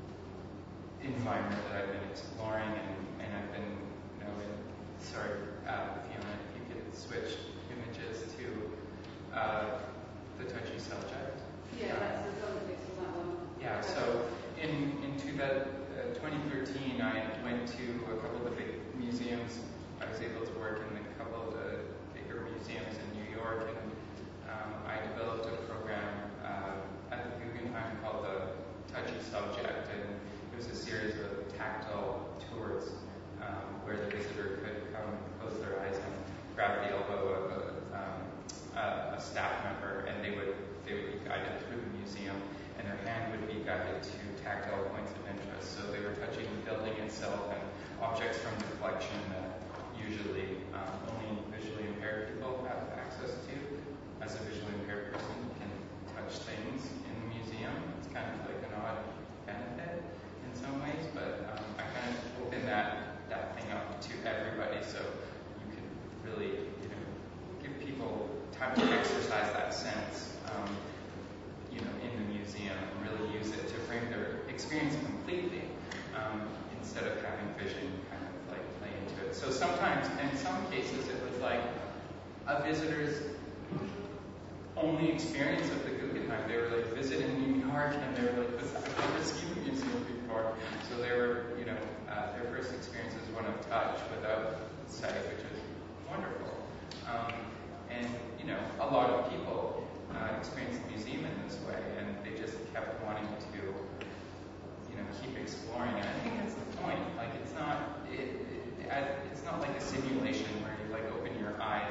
environment that I've been exploring, and, and I've been, you know, in, sorry, uh, Fiona, if you could switch images to uh, the touchy subject. Yeah, that's the other pixel, that one. Yeah, so in, in two thousand, uh, twenty thirteen, I went to a couple of the big museums. I was able to work in a couple of the bigger museums in New York, and um, I developed a program uh, at the Guggenheim called the Touchy Subject, and it was a series of tactile tours um, where the visitor could come and close their eyes and grab the elbow of a, um, a, a staff member, and they would they would be guided through the museum, and their hand would be guided to tactile points of interest. So they were touching the building itself and objects from the collection that usually um, only visually impaired people have access to. As a visually impaired person, you can touch things in the museum. It's kind of like an odd benefit in some ways, but um, I kind of open that that thing up to everybody, so you can really, you know, give people time to exercise that sense, um, you know, in the museum, and really use it to frame their experience completely, um, instead of having vision kind of like play into it. So sometimes, in some cases, it was like a visitor's only experience of the Guggenheim. They were like visiting New York, and they were like, I've never seen the museum before. So they were, you know, uh, their first experience is one of touch without sight, which is wonderful. Um, and, you know, a lot of people uh, experience the museum in this way, and they just kept wanting to, you know, keep exploring. And I think that's the point. Like, it's not, it, it, it's not like a simulation where you like open your eyes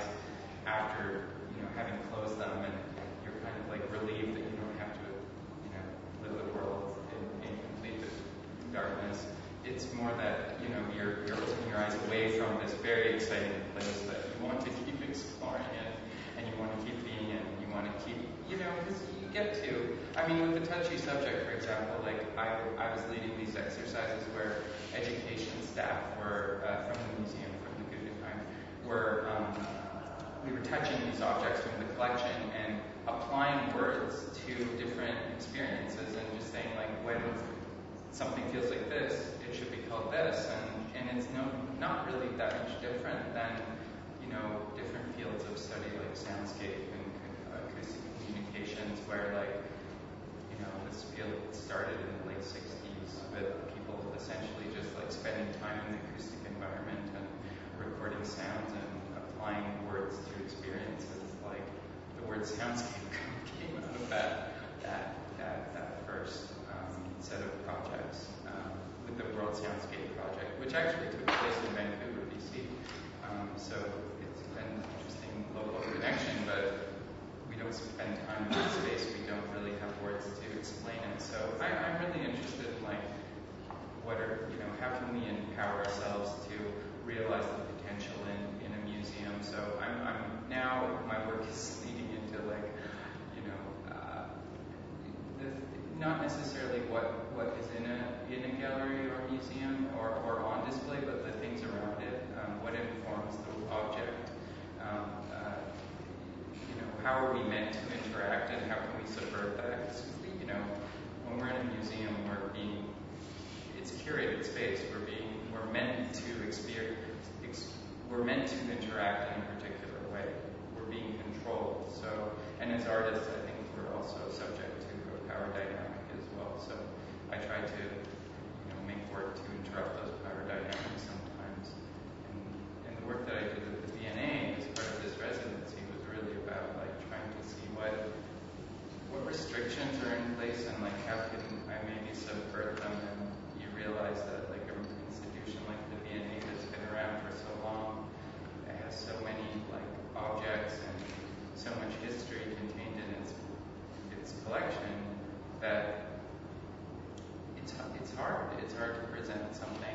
after, you know, having closed them, and you're kind of like relieved that you don't have to, you know, live the world in, in complete darkness. It's more that, you know, you're you're opening your eyes away from this very exciting place that you want to keep exploring in, and you want to keep being in, and you want to keep, you know, because you get to, I mean, with the touchy subject, for example, like I, I was leading these exercises where education staff were, uh, from the museum, from the Guggenheim, were, um, we were touching these objects from the collection and applying words to different experiences, and just saying, like, when something feels like this, it should be called this, and, and it's no, not really that much different than, you know, different fields of study like soundscape and acoustic communications, where, like, you know, this field started in the late sixties with people essentially just like spending time in the acoustic environment and recording sounds and applying words to experiences. Like, the word soundscape came out of that that that, that first um, set of projects um, with the World Soundscape Project, which actually took place in Vancouver, B C. Um, so it's been an interesting local connection, but we don't spend time in that space. We don't really have words to explain it. So I, I'm really interested in, like, what are, you know, how can we empower ourselves to realize the potential in, in a museum. So I'm, I'm now, my work is leading into, like, you know, uh, the, not necessarily what, what is in a in a gallery or museum or, or on display, but the things around it, um, what informs the object, um, uh, you know, how are we meant to interact, and how can we subvert that? Because, you know, when we're in a museum, we're being, it's curated space. We're being, we're meant to experience, ex, we're meant to interact in a particular way. We're being controlled. So, and as artists, I think we're also subject to a power dynamic as well. So I try to, you know, make work to interrupt those power dynamics sometimes. And, and the work that I did at the V N A as part of this residency was really about, like, trying to see what what restrictions are in place, and, like, how can I maybe subvert them. And you realize that, like, an institution like the V N A that's been around for so long, it has so many, like, objects and so much history contained in its its collection that it's it's hard. It's hard to present something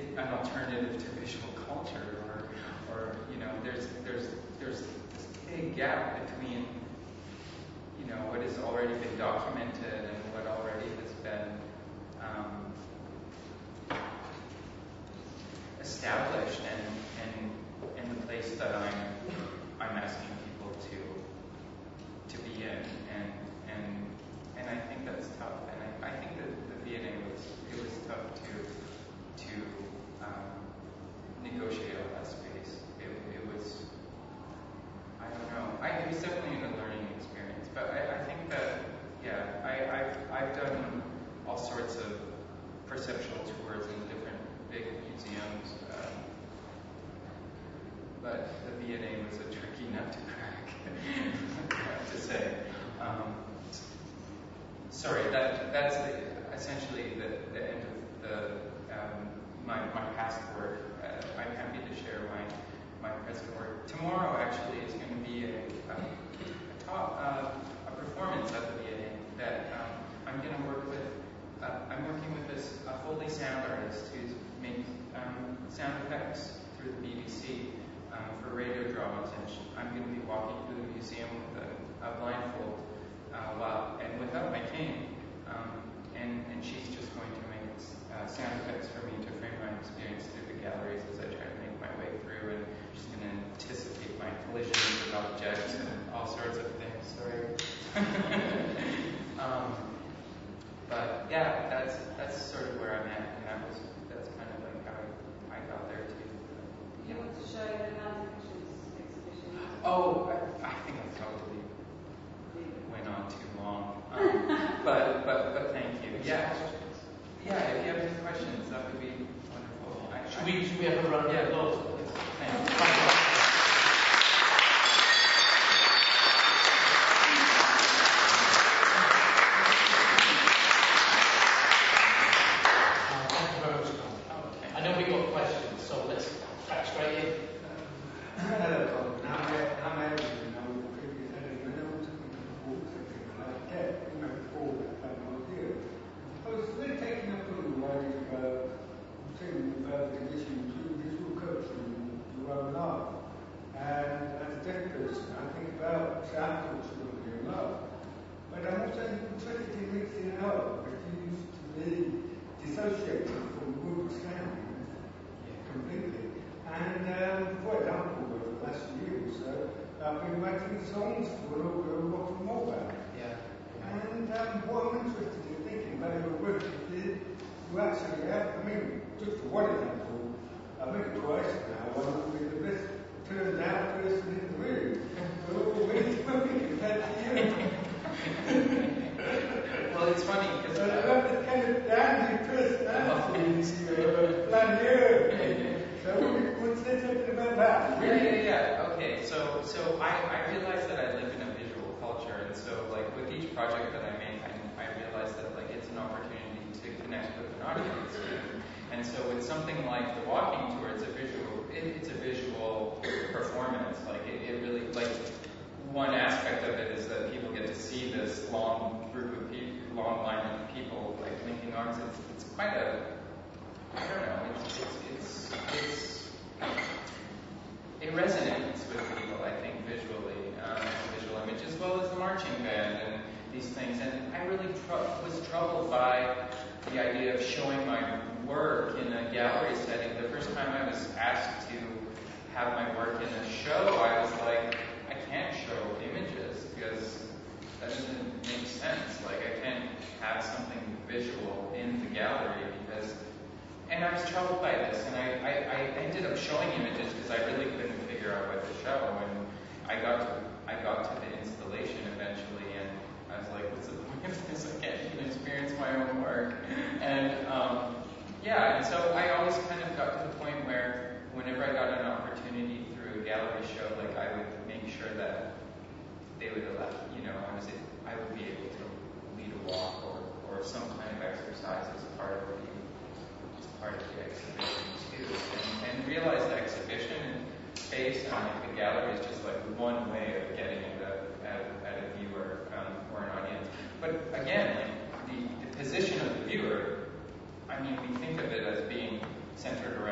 an alternative to visual culture, or, or you know, there's there's there's this big gap between, you know, what has already been documented and what already has been um, established, and and and the place that I'm I'm asking people to to be in, and and and I think that's tough, and I, I think that the V and A was it was tough to to um, negotiate all that space. It, it was I don't know. I, it was definitely a learning experience, but I, I think that yeah, I I've, I've done all sorts of perceptual tours in different big museums. Um, But the V and A was a tricky nut to crack, I have to say. Um, sorry, that that's the, essentially the, the end of the um, my my past work. Uh, I'm happy to share my my present work. Tomorrow actually is going to be a, a, a talk, uh, a performance at the V and A that um, I'm going to work with. Uh, I'm working with this a Foley sound artist who's made um, sound effects through the B B C. Um, for radio dramas, and she, I'm going to be walking through the museum with a, a blindfold, uh, while and without my cane, um, and and she's just going to make uh, sound effects for me to frame my experience through the galleries as I try to make my way through, and she's going to anticipate my collisions with objects and all sorts of things. Sorry. um, but yeah, that's that's sort of where I'm at, and that was that's kind of like how I got there too. You want to show the Atlantic Pictures exhibition? Oh, I, I think I totally went on too long. Um, but but but thank you. Yeah, yeah. If you have any questions, that would be wonderful. I, Should we should we have a round of Yeah. applause? Thank you. I know we've got questions, so let's crack straight in. Hello, Tom. I'm I'm Aaron, and I was the previous editor. I don't think the books that they like that, you know, before that time I was here. I was really taking up on the idea about saying about the condition between visual culture and your own art. And as a deaf person, I think about sound culture and your art. But I'm also interested in mixing it up, refuse to be dissociated from good sound completely. And um, for example, over the last year or so, I've been writing songs for an opera rock and roll band. Yeah. And um, what I'm interested in thinking about your work is you actually have, I mean, just for one example, I've made it twice now, I'm with the best turned out person in the room. We're all really smoking compared to you. Well, it's funny because So I love this kind of dandy personality, uh, flaneur. So what's say something about that? Yeah, yeah, yeah. Okay, so so I, I realize that I live in a visual culture, and so like with each project that I make, I, I realize that like it's an opportunity to connect with an audience. And so with something like the walking tour, it's a visual, it, it's a visual performance. Like it, it really like one aspect of it is that people get to see this long group of people, long line of people like linking arms. It's it's quite a I don't know. It's it's it's, it's it resonates with people, I think, visually, um, visual image, as well as the marching band and these things. And I really tr- was troubled by the idea of showing my work in a gallery setting. The first time I was asked to have my work in a show, I was like, I can't show images because that doesn't make sense. Like, I can't have something visual in the gallery because. And I was troubled by this, and I, I, I ended up showing images because I really couldn't figure out what to show. And I got to I got to the installation eventually, and I was like, what's the point of this? I can't even experience my own work. And um, yeah, and so I always kind of got to the point where whenever I got an opportunity through a gallery show, like I would make sure that they would allow, you know, I was I would be able to lead a walk or, or some kind of exercise as part of the part of the exhibition too, and, and realize the exhibition space and like the gallery is just like one way of getting at a, at, at a viewer um, or an audience. But again, like the, the position of the viewer, I mean, we think of it as being centered around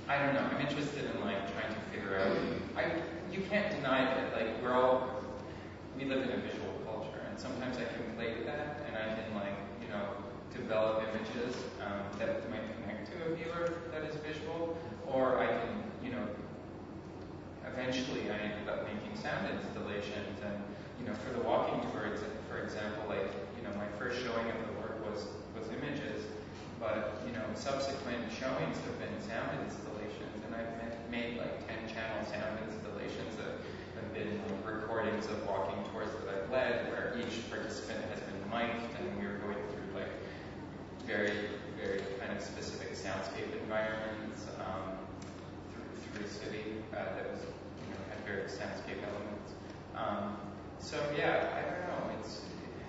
I don't know, I'm interested in like trying to figure out, I, you can't deny that like we're all, we live in a visual culture, and sometimes I can play with that, and I can like, you know, develop images um, that might connect to a viewer that is visual, or I can, you know, eventually I ended up making sound installations, and, you know, for the walking tour, for example, like, you know, my first showing of the work was, was images, but, you know, subsequent showings have been sound installations, and I've made like ten channel sound installations that have been like, recordings of walking tours that I've led, where each participant has been mic'd, and we were going through like very, very kind of specific soundscape environments um, through, through a city uh, that was, you know, had various soundscape elements. Um, so yeah, I don't know. It's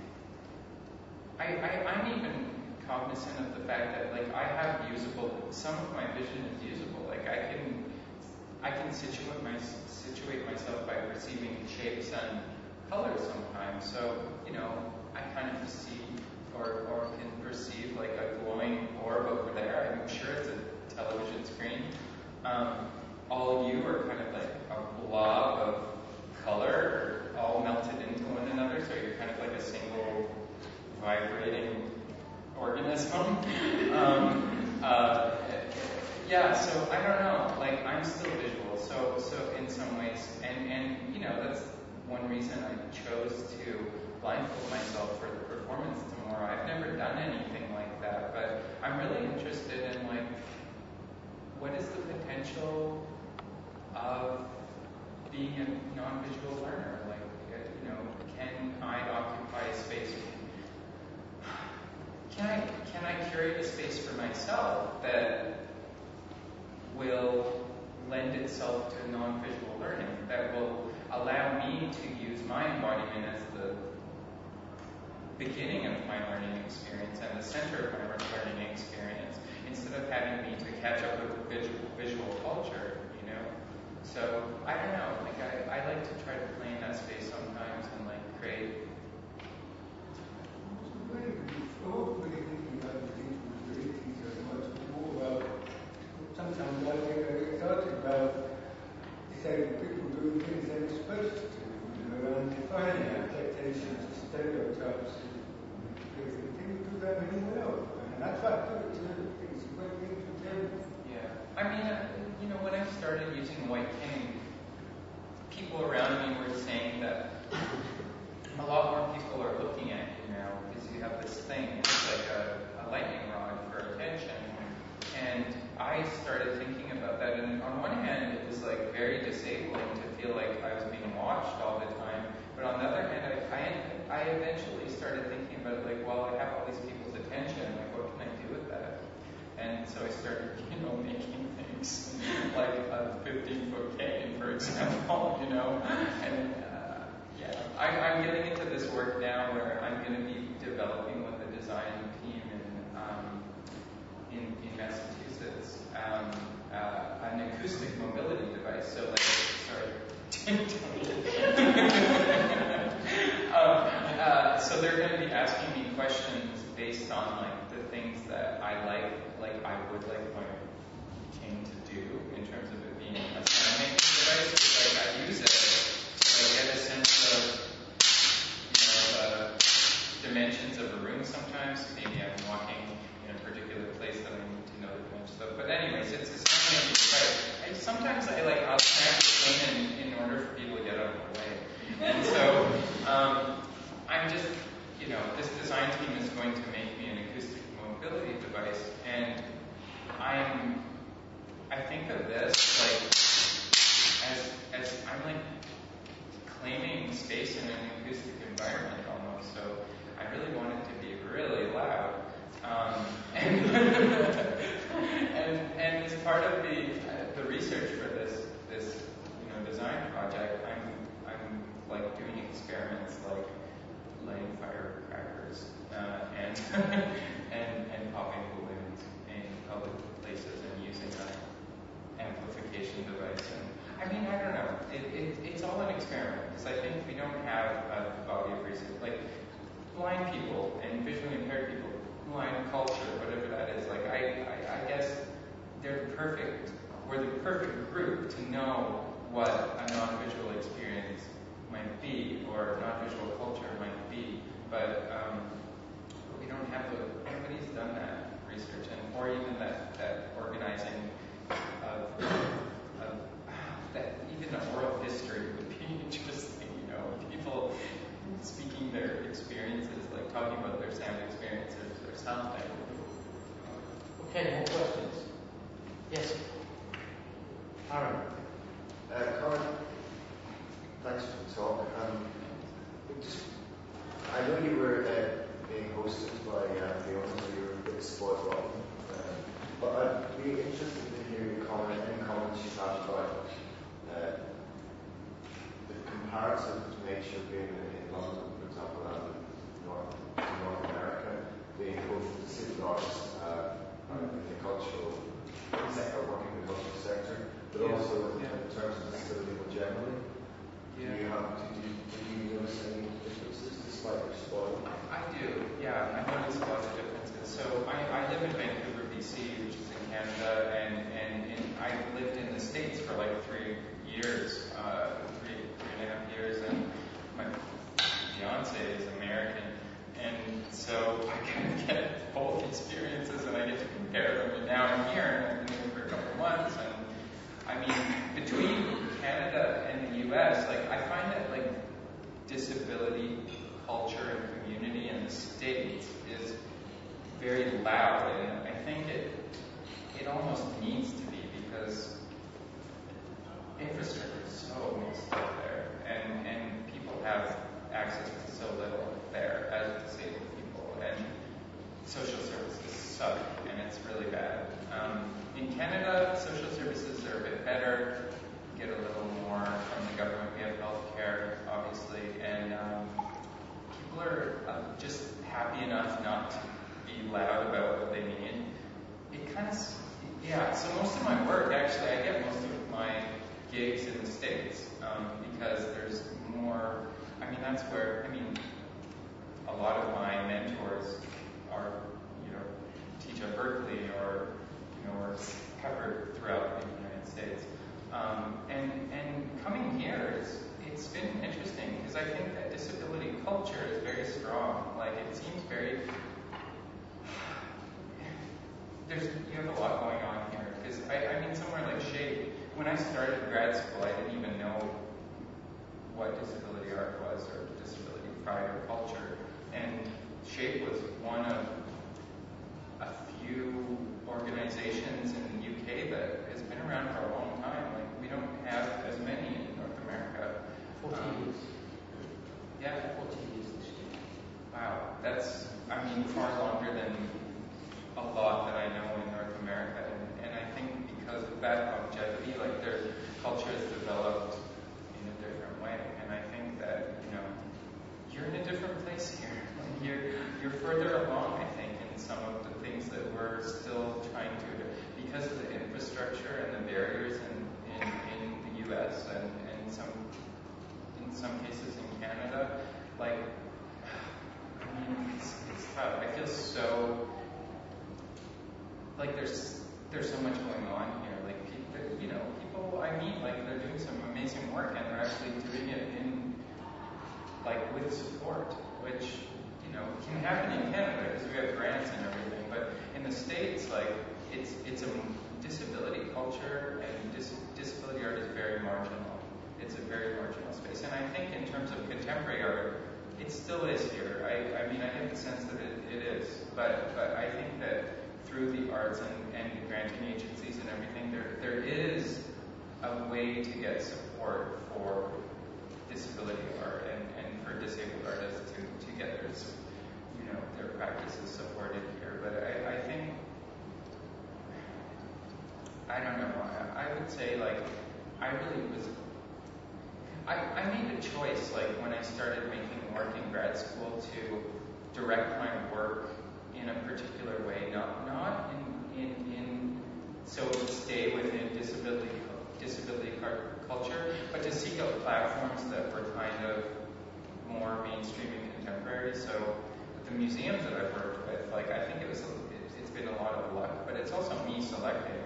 I, I I'm even cognizant of the fact that like I have usable. Some of my vision is usable. Like I can I can situate my situate myself by perceiving shapes and colors sometimes. So you know I kind of see or or can perceive like a glowing orb over there. I'm sure it's a television screen. Um, all you are kind of like a blob of color, all melted into one another. So you're kind of like a single vibrating organism. um, uh, yeah. So I don't know. Like I'm still visual. So so in some ways, and and you know that's one reason I chose to blindfold myself for the performance tomorrow. I've never done anything like that, but I'm really interested in like what is the potential of being a non-visual learner? Like, you know, can I occupy a space? Can I can I curate a space for myself that will lend itself to non-visual learning? That will allow me to use my embodiment as the beginning of my learning experience and the center of my learning experience, instead of having me to catch up with the visual, visual culture, you know? So, I don't know, like, I, I like to try to play in that space sometimes and, like, create. Sometimes I get very excited about disabled people doing things they're supposed to do, you know, and defining expectations, stereotypes, and people do that really well. And that's why I do it too. It's a great thing to do. Yeah. I mean, uh, you know, when I started using white cane, people around me were saying that a lot more people are looking at you now because you have this thing. It's like a, a lightning rod for attention. And I started thinking about that, and on one hand, it was like very disabling to feel like I was being watched all the time. But on the other hand, I, I, I eventually started thinking about it like, well, I have all these people's attention, like, what can I do with that? And so I started, you know, making things like a fifteen-foot cane, for example, you know. And uh, yeah, I, I'm getting into this work now where I'm going to be developing with a design team in um, in, in Massachusetts, um, uh, an acoustic mobility device. So, like, sorry. um, uh, so they're going to be asking me questions based on, like, the things that I like, like I would like my cane to do in terms of it being a sound making device. Like, I use it to like, get a sense of, you know, the dimensions of a room sometimes. Maybe I'm walking in a particular place that I need to know the dimensions of. But anyways, it's a sound making device. I, sometimes I like I'll snap the cane in, in order for people to get out of the way. And so um, I'm just, you know, this design team is going to make me an acoustic mobility device, and I'm, I think of this like as as I'm like claiming space in an acoustic environment almost. So I really want it to be really loud. Um, and, and and as part of the uh, the research for this this you know design project, I'm I'm like doing experiments like lighting firecrackers uh, and and and popping balloons in public places and using an amplification device. And I mean I don't know. It, it it's all an experiment because I think we don't have a body of research like blind people and visually impaired people. Blind culture, whatever that is, like I, I, I guess they're the perfect we're the perfect group to know what a non-visual experience might be, or non-visual culture might be, but um, we don't have the, nobody's done that research, and or even that, that organizing of, of that, even an oral history would be interesting, you know, people speaking their experiences, like talking about their sound experiences or something. Okay, more questions? Yes. Aaron. Uh, Carmen, thanks for the talk. Um, just, I know you were uh, being hosted by uh, Fiona, so you were a bit spoiled rotten. Uh, but I'd be interested to hear your comment, any comments you have about uh, the comparative nature of being in, in London, for example, and North, North America, being both the city arts uh, and in the cultural sector, working in the cultural sector, but Yeah. also in, Yeah. in terms of disability more generally. Yeah. Do you have, do you, do you notice any differences despite your spoil? I do, yeah, I notice lots of differences. So I, I live in Vancouver, B C, which is in Canada, and, and, and I lived in the States for like three years, uh, three, three and a half years, and my fiance is American, and so I kind of get both experiences, and I get to compare them. And now I'm here, and I've been here for a couple months, and I mean, between Canada and the U S, like, I find that, like, disability culture and community in the States is very loud, and I think it it almost needs to be, because infrastructure is so messed up there, and, and people have access to so little there as disabled people, and social services suck, and it's really bad. Um, in Canada, social services are a bit better, get a little more from the government. We have health care, obviously, and um, people are uh, just happy enough not to be loud about what they need. It kind of, yeah, so most of my work, actually, I get most of my gigs in the States, um, because there's more, I mean, that's where, I mean, a lot of my mentors are, you know, teach at Berkeley, or, you know, are covered throughout the United States. Um, and, and coming here, is, it's been interesting, because I think that disability culture is very strong. Like, it seems very, there's, you have a lot going on here, because I, I mean, somewhere like Shape, when I started grad school, I didn't even know what disability art was, or disability pride or culture, and Shape was one of a few organizations in the U K that has been around for a long time. Like, we don't have as many in North America. forty Um, years. Yeah. forty years this year. Wow, that's, I mean, far longer than a lot that I know in North America, and, and I think because of that longevity, like, their culture has developed in a different way, and I think that, you know, you're in a different place here. Like, you're, you're further along, I think, in some of the things that we're still trying to, because of the infrastructure and the barriers in, in, in the U S and, and some, in some cases in Canada, like, I mean, it's, it's tough. I feel so, like, there's there's so much going on here. Like, people, you know, people I meet, like, they're doing some amazing work, and they're actually doing it in, like, with support, which, you know, can happen in Canada because we have grants and everything. But in the States, like, it's it's a disability culture, and dis, disability art is very marginal. It's a very marginal space, and I think in terms of contemporary art, it still is here. I, I mean, I get the sense that it, it is, but but I think that through the arts and, and granting agencies and everything, there there is a way to get support for disability art and, and for disabled artists to, to get their, you know, their practices supported here. But I, I think, I don't know, I, I would say, like, I really was, I, I made a choice, like, when I started making work in grad school, to direct my work in a particular way, not not in in, in so to stay within disability disability culture, but to seek out platforms that were kind of more mainstream and contemporary. So the museums that I've worked with, like, I think it was it, it's been a lot of luck, but it's also me selecting, you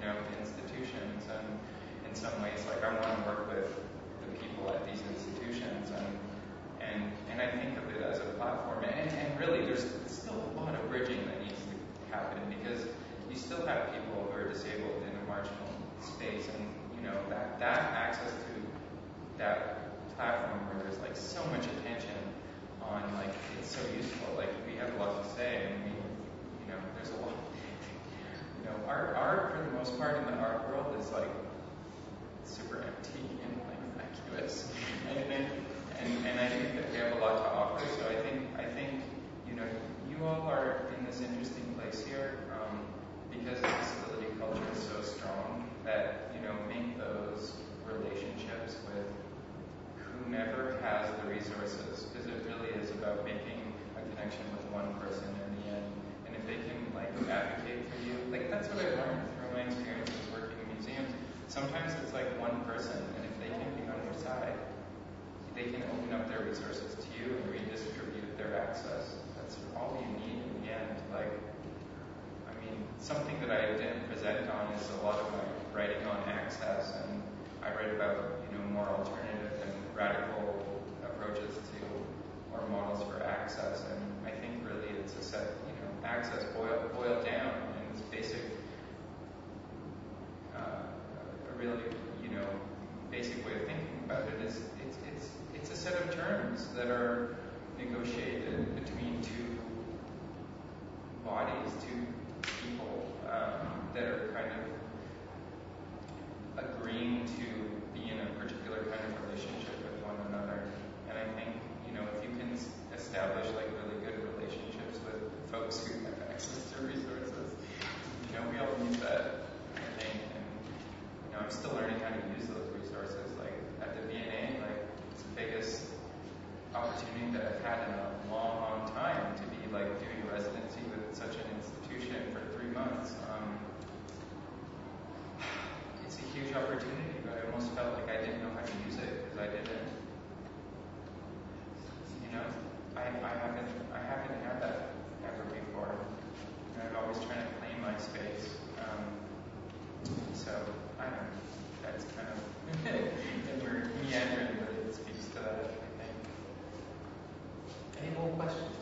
know, the institutions, and in some ways, like I want to work with the people at these institutions, and and and I think of it as a platform, and, and really there's still a lot of bridging that needs to happen, because you still have people who are disabled in a marginal space, and you know that that access to that platform where there's like so much attention on, like, it's so useful, like we have a lot to say, and we, you know, there's a lot, you know, art, art for the most part in the art world is like super empty and like vacuous, and, and, and, and I think that we have a lot to offer, so I think, I think, you know, you all are in this interesting place here, um, because the disability culture is so strong that, you know, make those relationships with whomever has the resources, because it really is about making a connection with one person in the end. And if they can like advocate for you, like that's what I've learned through my experiences working in museums. Sometimes it's like one person, and if they can be on your side, they can open up their resources to you and redistribute their access. That's all you need in the end. Like, I mean, something that I didn't present on is a lot of my writing on access, and I write about, you know, more alternative and radical approaches to, or models for access, and I think really it's a set, you know, access boiled boiled down in this basic, uh, a really, you know, basic way of thinking about it is it's it's it's a set of terms that are negotiated between two bodies, two people um, that are kind of agreeing to be in a particular kind of relationship with one another. And I think, you know, if you can establish like really good relationships with folks who have access to resources, you know, we all need that, I think. And, you know, I'm still learning how to use those resources. Like at the V N A, like it's the biggest opportunity that I've had in a long, long time to be like doing a residency with such an institution for three months. Um, It's a huge opportunity, but I almost felt like I didn't know how to use it because I didn't, you know, I, I haven't I haven't had that ever before. And I'm always trying to claim my space. Um, so I don't know. That's kind of and we're meandering, but it speaks to that, I think. Any more questions?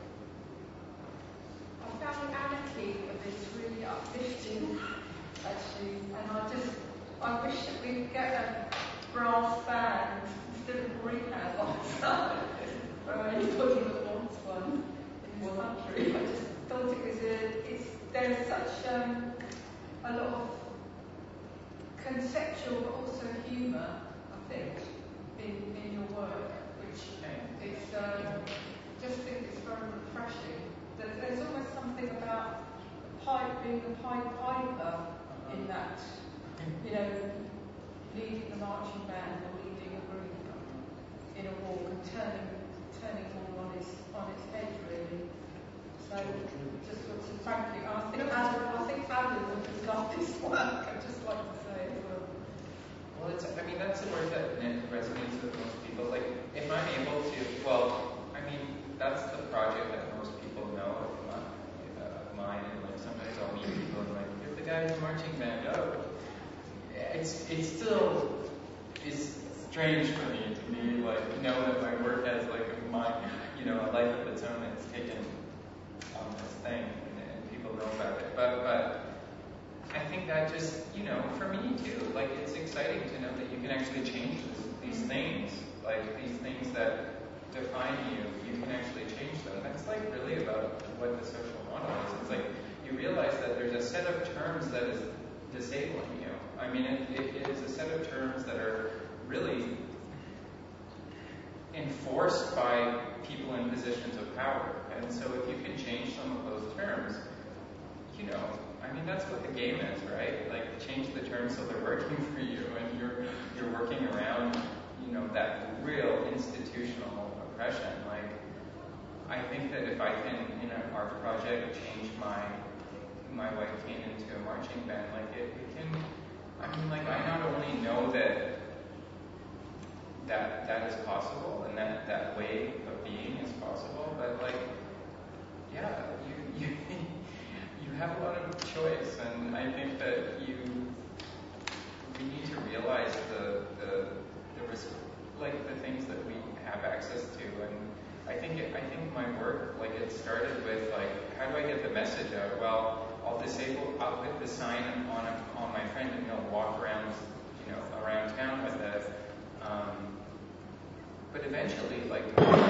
I found the anarchy of this really uplifting, actually, and I just, I wish that we'd get a brass band instead of a rehab on side for anybody that wants one in this country. I just thought it was a, it's, there's such um, a lot of conceptual but also humour, I think, in, in your work, which it's, uh, just think it's very refreshing. There, there's almost something about pipe being a Pied Piper in that, you know, leading the marching band or leading a group in a walk and turning turning all on its on its head really. So just want to thank you. I think Adam, I think Adam would just love this work. I'd just like to say as well. Well, it's, I mean, that's the word that resonates with most people. Like, if I'm able to, well, I mean, that's the project that most people know of mine. Uh, mine and like sometimes I'll meet people and like, you're the guy in the marching band. Oh, it's it's still it's strange for me to be like know that my work has like a mind, you know, a life of its own. It's taken on this thing, and, and people know about it. But but. I think that just, you know, for me too, like it's exciting to know that you can actually change this, these things, like these things that define you, you can actually change them. That's like really about what the social model is. It's like you realize that there's a set of terms that is disabling you. I mean, it, it is a set of terms that are really enforced by people in positions of power. And so if you can change some of those terms, you know, I mean, that's what the game is, right? Like, change the terms so they're working for you, and you're you're working around, you know, that real institutional oppression. Like, I think that if I can, in an art project, change my my wife came into a marching band, like it, it can. I mean, like, I not only know that that that is possible, and that that way of being is possible, but like, yeah, you you. You have a lot of choice, and I think that you we need to realize the the the res- like the things that we have access to, and I think it, I think my work, like, it started with like, how do I get the message out? Well, I'll disable, I'll put the sign on a, on my friend, and he'll walk around, you know, around town with it. Um, but eventually, like,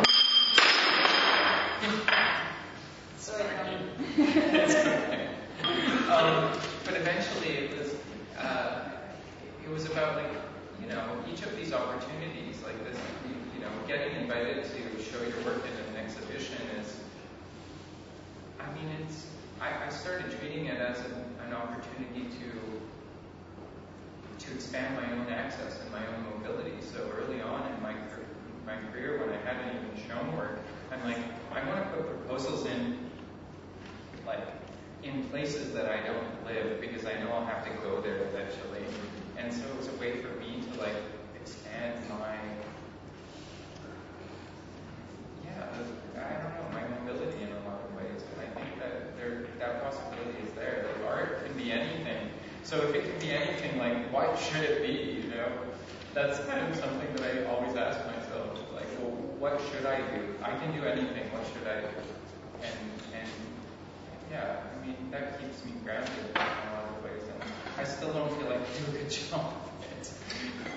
sorry, it's okay. Um, but eventually, it was uh, it was about, like, you know, each of these opportunities, like this, you know, getting invited to show your work in an exhibition is, I mean, it's, I, I started treating it as an, an opportunity to to expand my own access and my own mobility. So early on in my my career, when I hadn't even shown work, I'm like, I want to put proposals in, like, in places that I don't live, because I know I'll have to go there eventually. And so it was a way for me to, like, expand my, yeah, I don't know, my mobility in a lot of ways. And I think that there, that possibility is there. Like, art can be anything. So if it can be anything, like, what should it be, you know? That's kind of something that I always ask myself. Like, well, what should I do? I can do anything. What should I do? And, and yeah, I mean, that keeps me grounded in a lot of ways. And I still don't feel like I do a good job at it. So.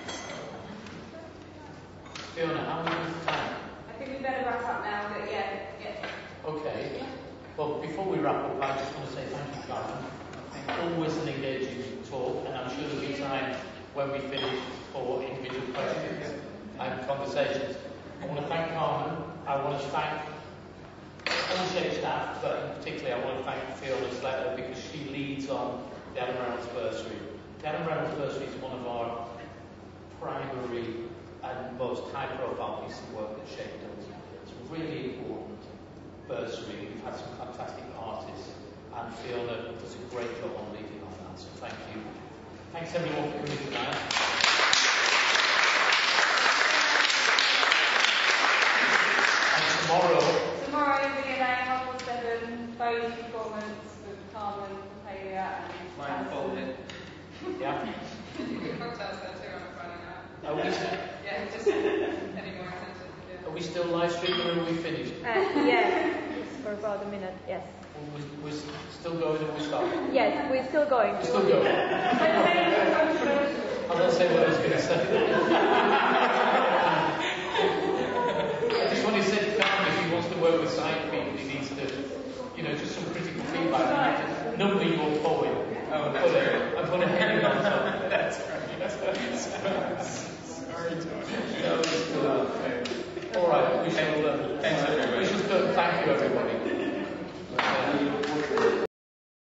Fiona, how many time? I think we better wrap up now, but yeah, yeah. Okay. Well, before we wrap up, I just want to say thank you, Carmen. Always an engaging talk, and I'm sure there'll be time when we finish for individual questions and conversations. I want to thank Carmen. I want to thank all Shape staff, but particularly I want to thank Fiona Slater, because she leads on the Adam Reynolds Bursary. The Adam Reynolds Bursary is one of our primary and most high-profile pieces of work that Shape does. It's a really important bursary. We've had some fantastic artists, and Fiona does a great job on leading on that, so thank you. Thanks everyone for coming tonight. And tomorrow... Tomorrow, V and A, half past seven, Bo's performance with Carmen Papalia and Mindful it. Yeah. Cocktails there too on a Friday night. Are we, still, Yeah, just any more attention. Yeah. are we still live streaming, or are we finished? Uh, yeah, just for about a minute, yes. We're still going, or we stop? Yes, we're still going. We're still going. I won't say what I was going to say. I just want to say to Carmen, if he wants to work with sight people, he needs to, you know, just some critical feedback. You need to number your poem. Oh, and put a, and put a heading on top. That's right. Sorry, Tony. No, it's still okay. All right, we shall, uh, Thanks, everybody. we shall thank you, everybody.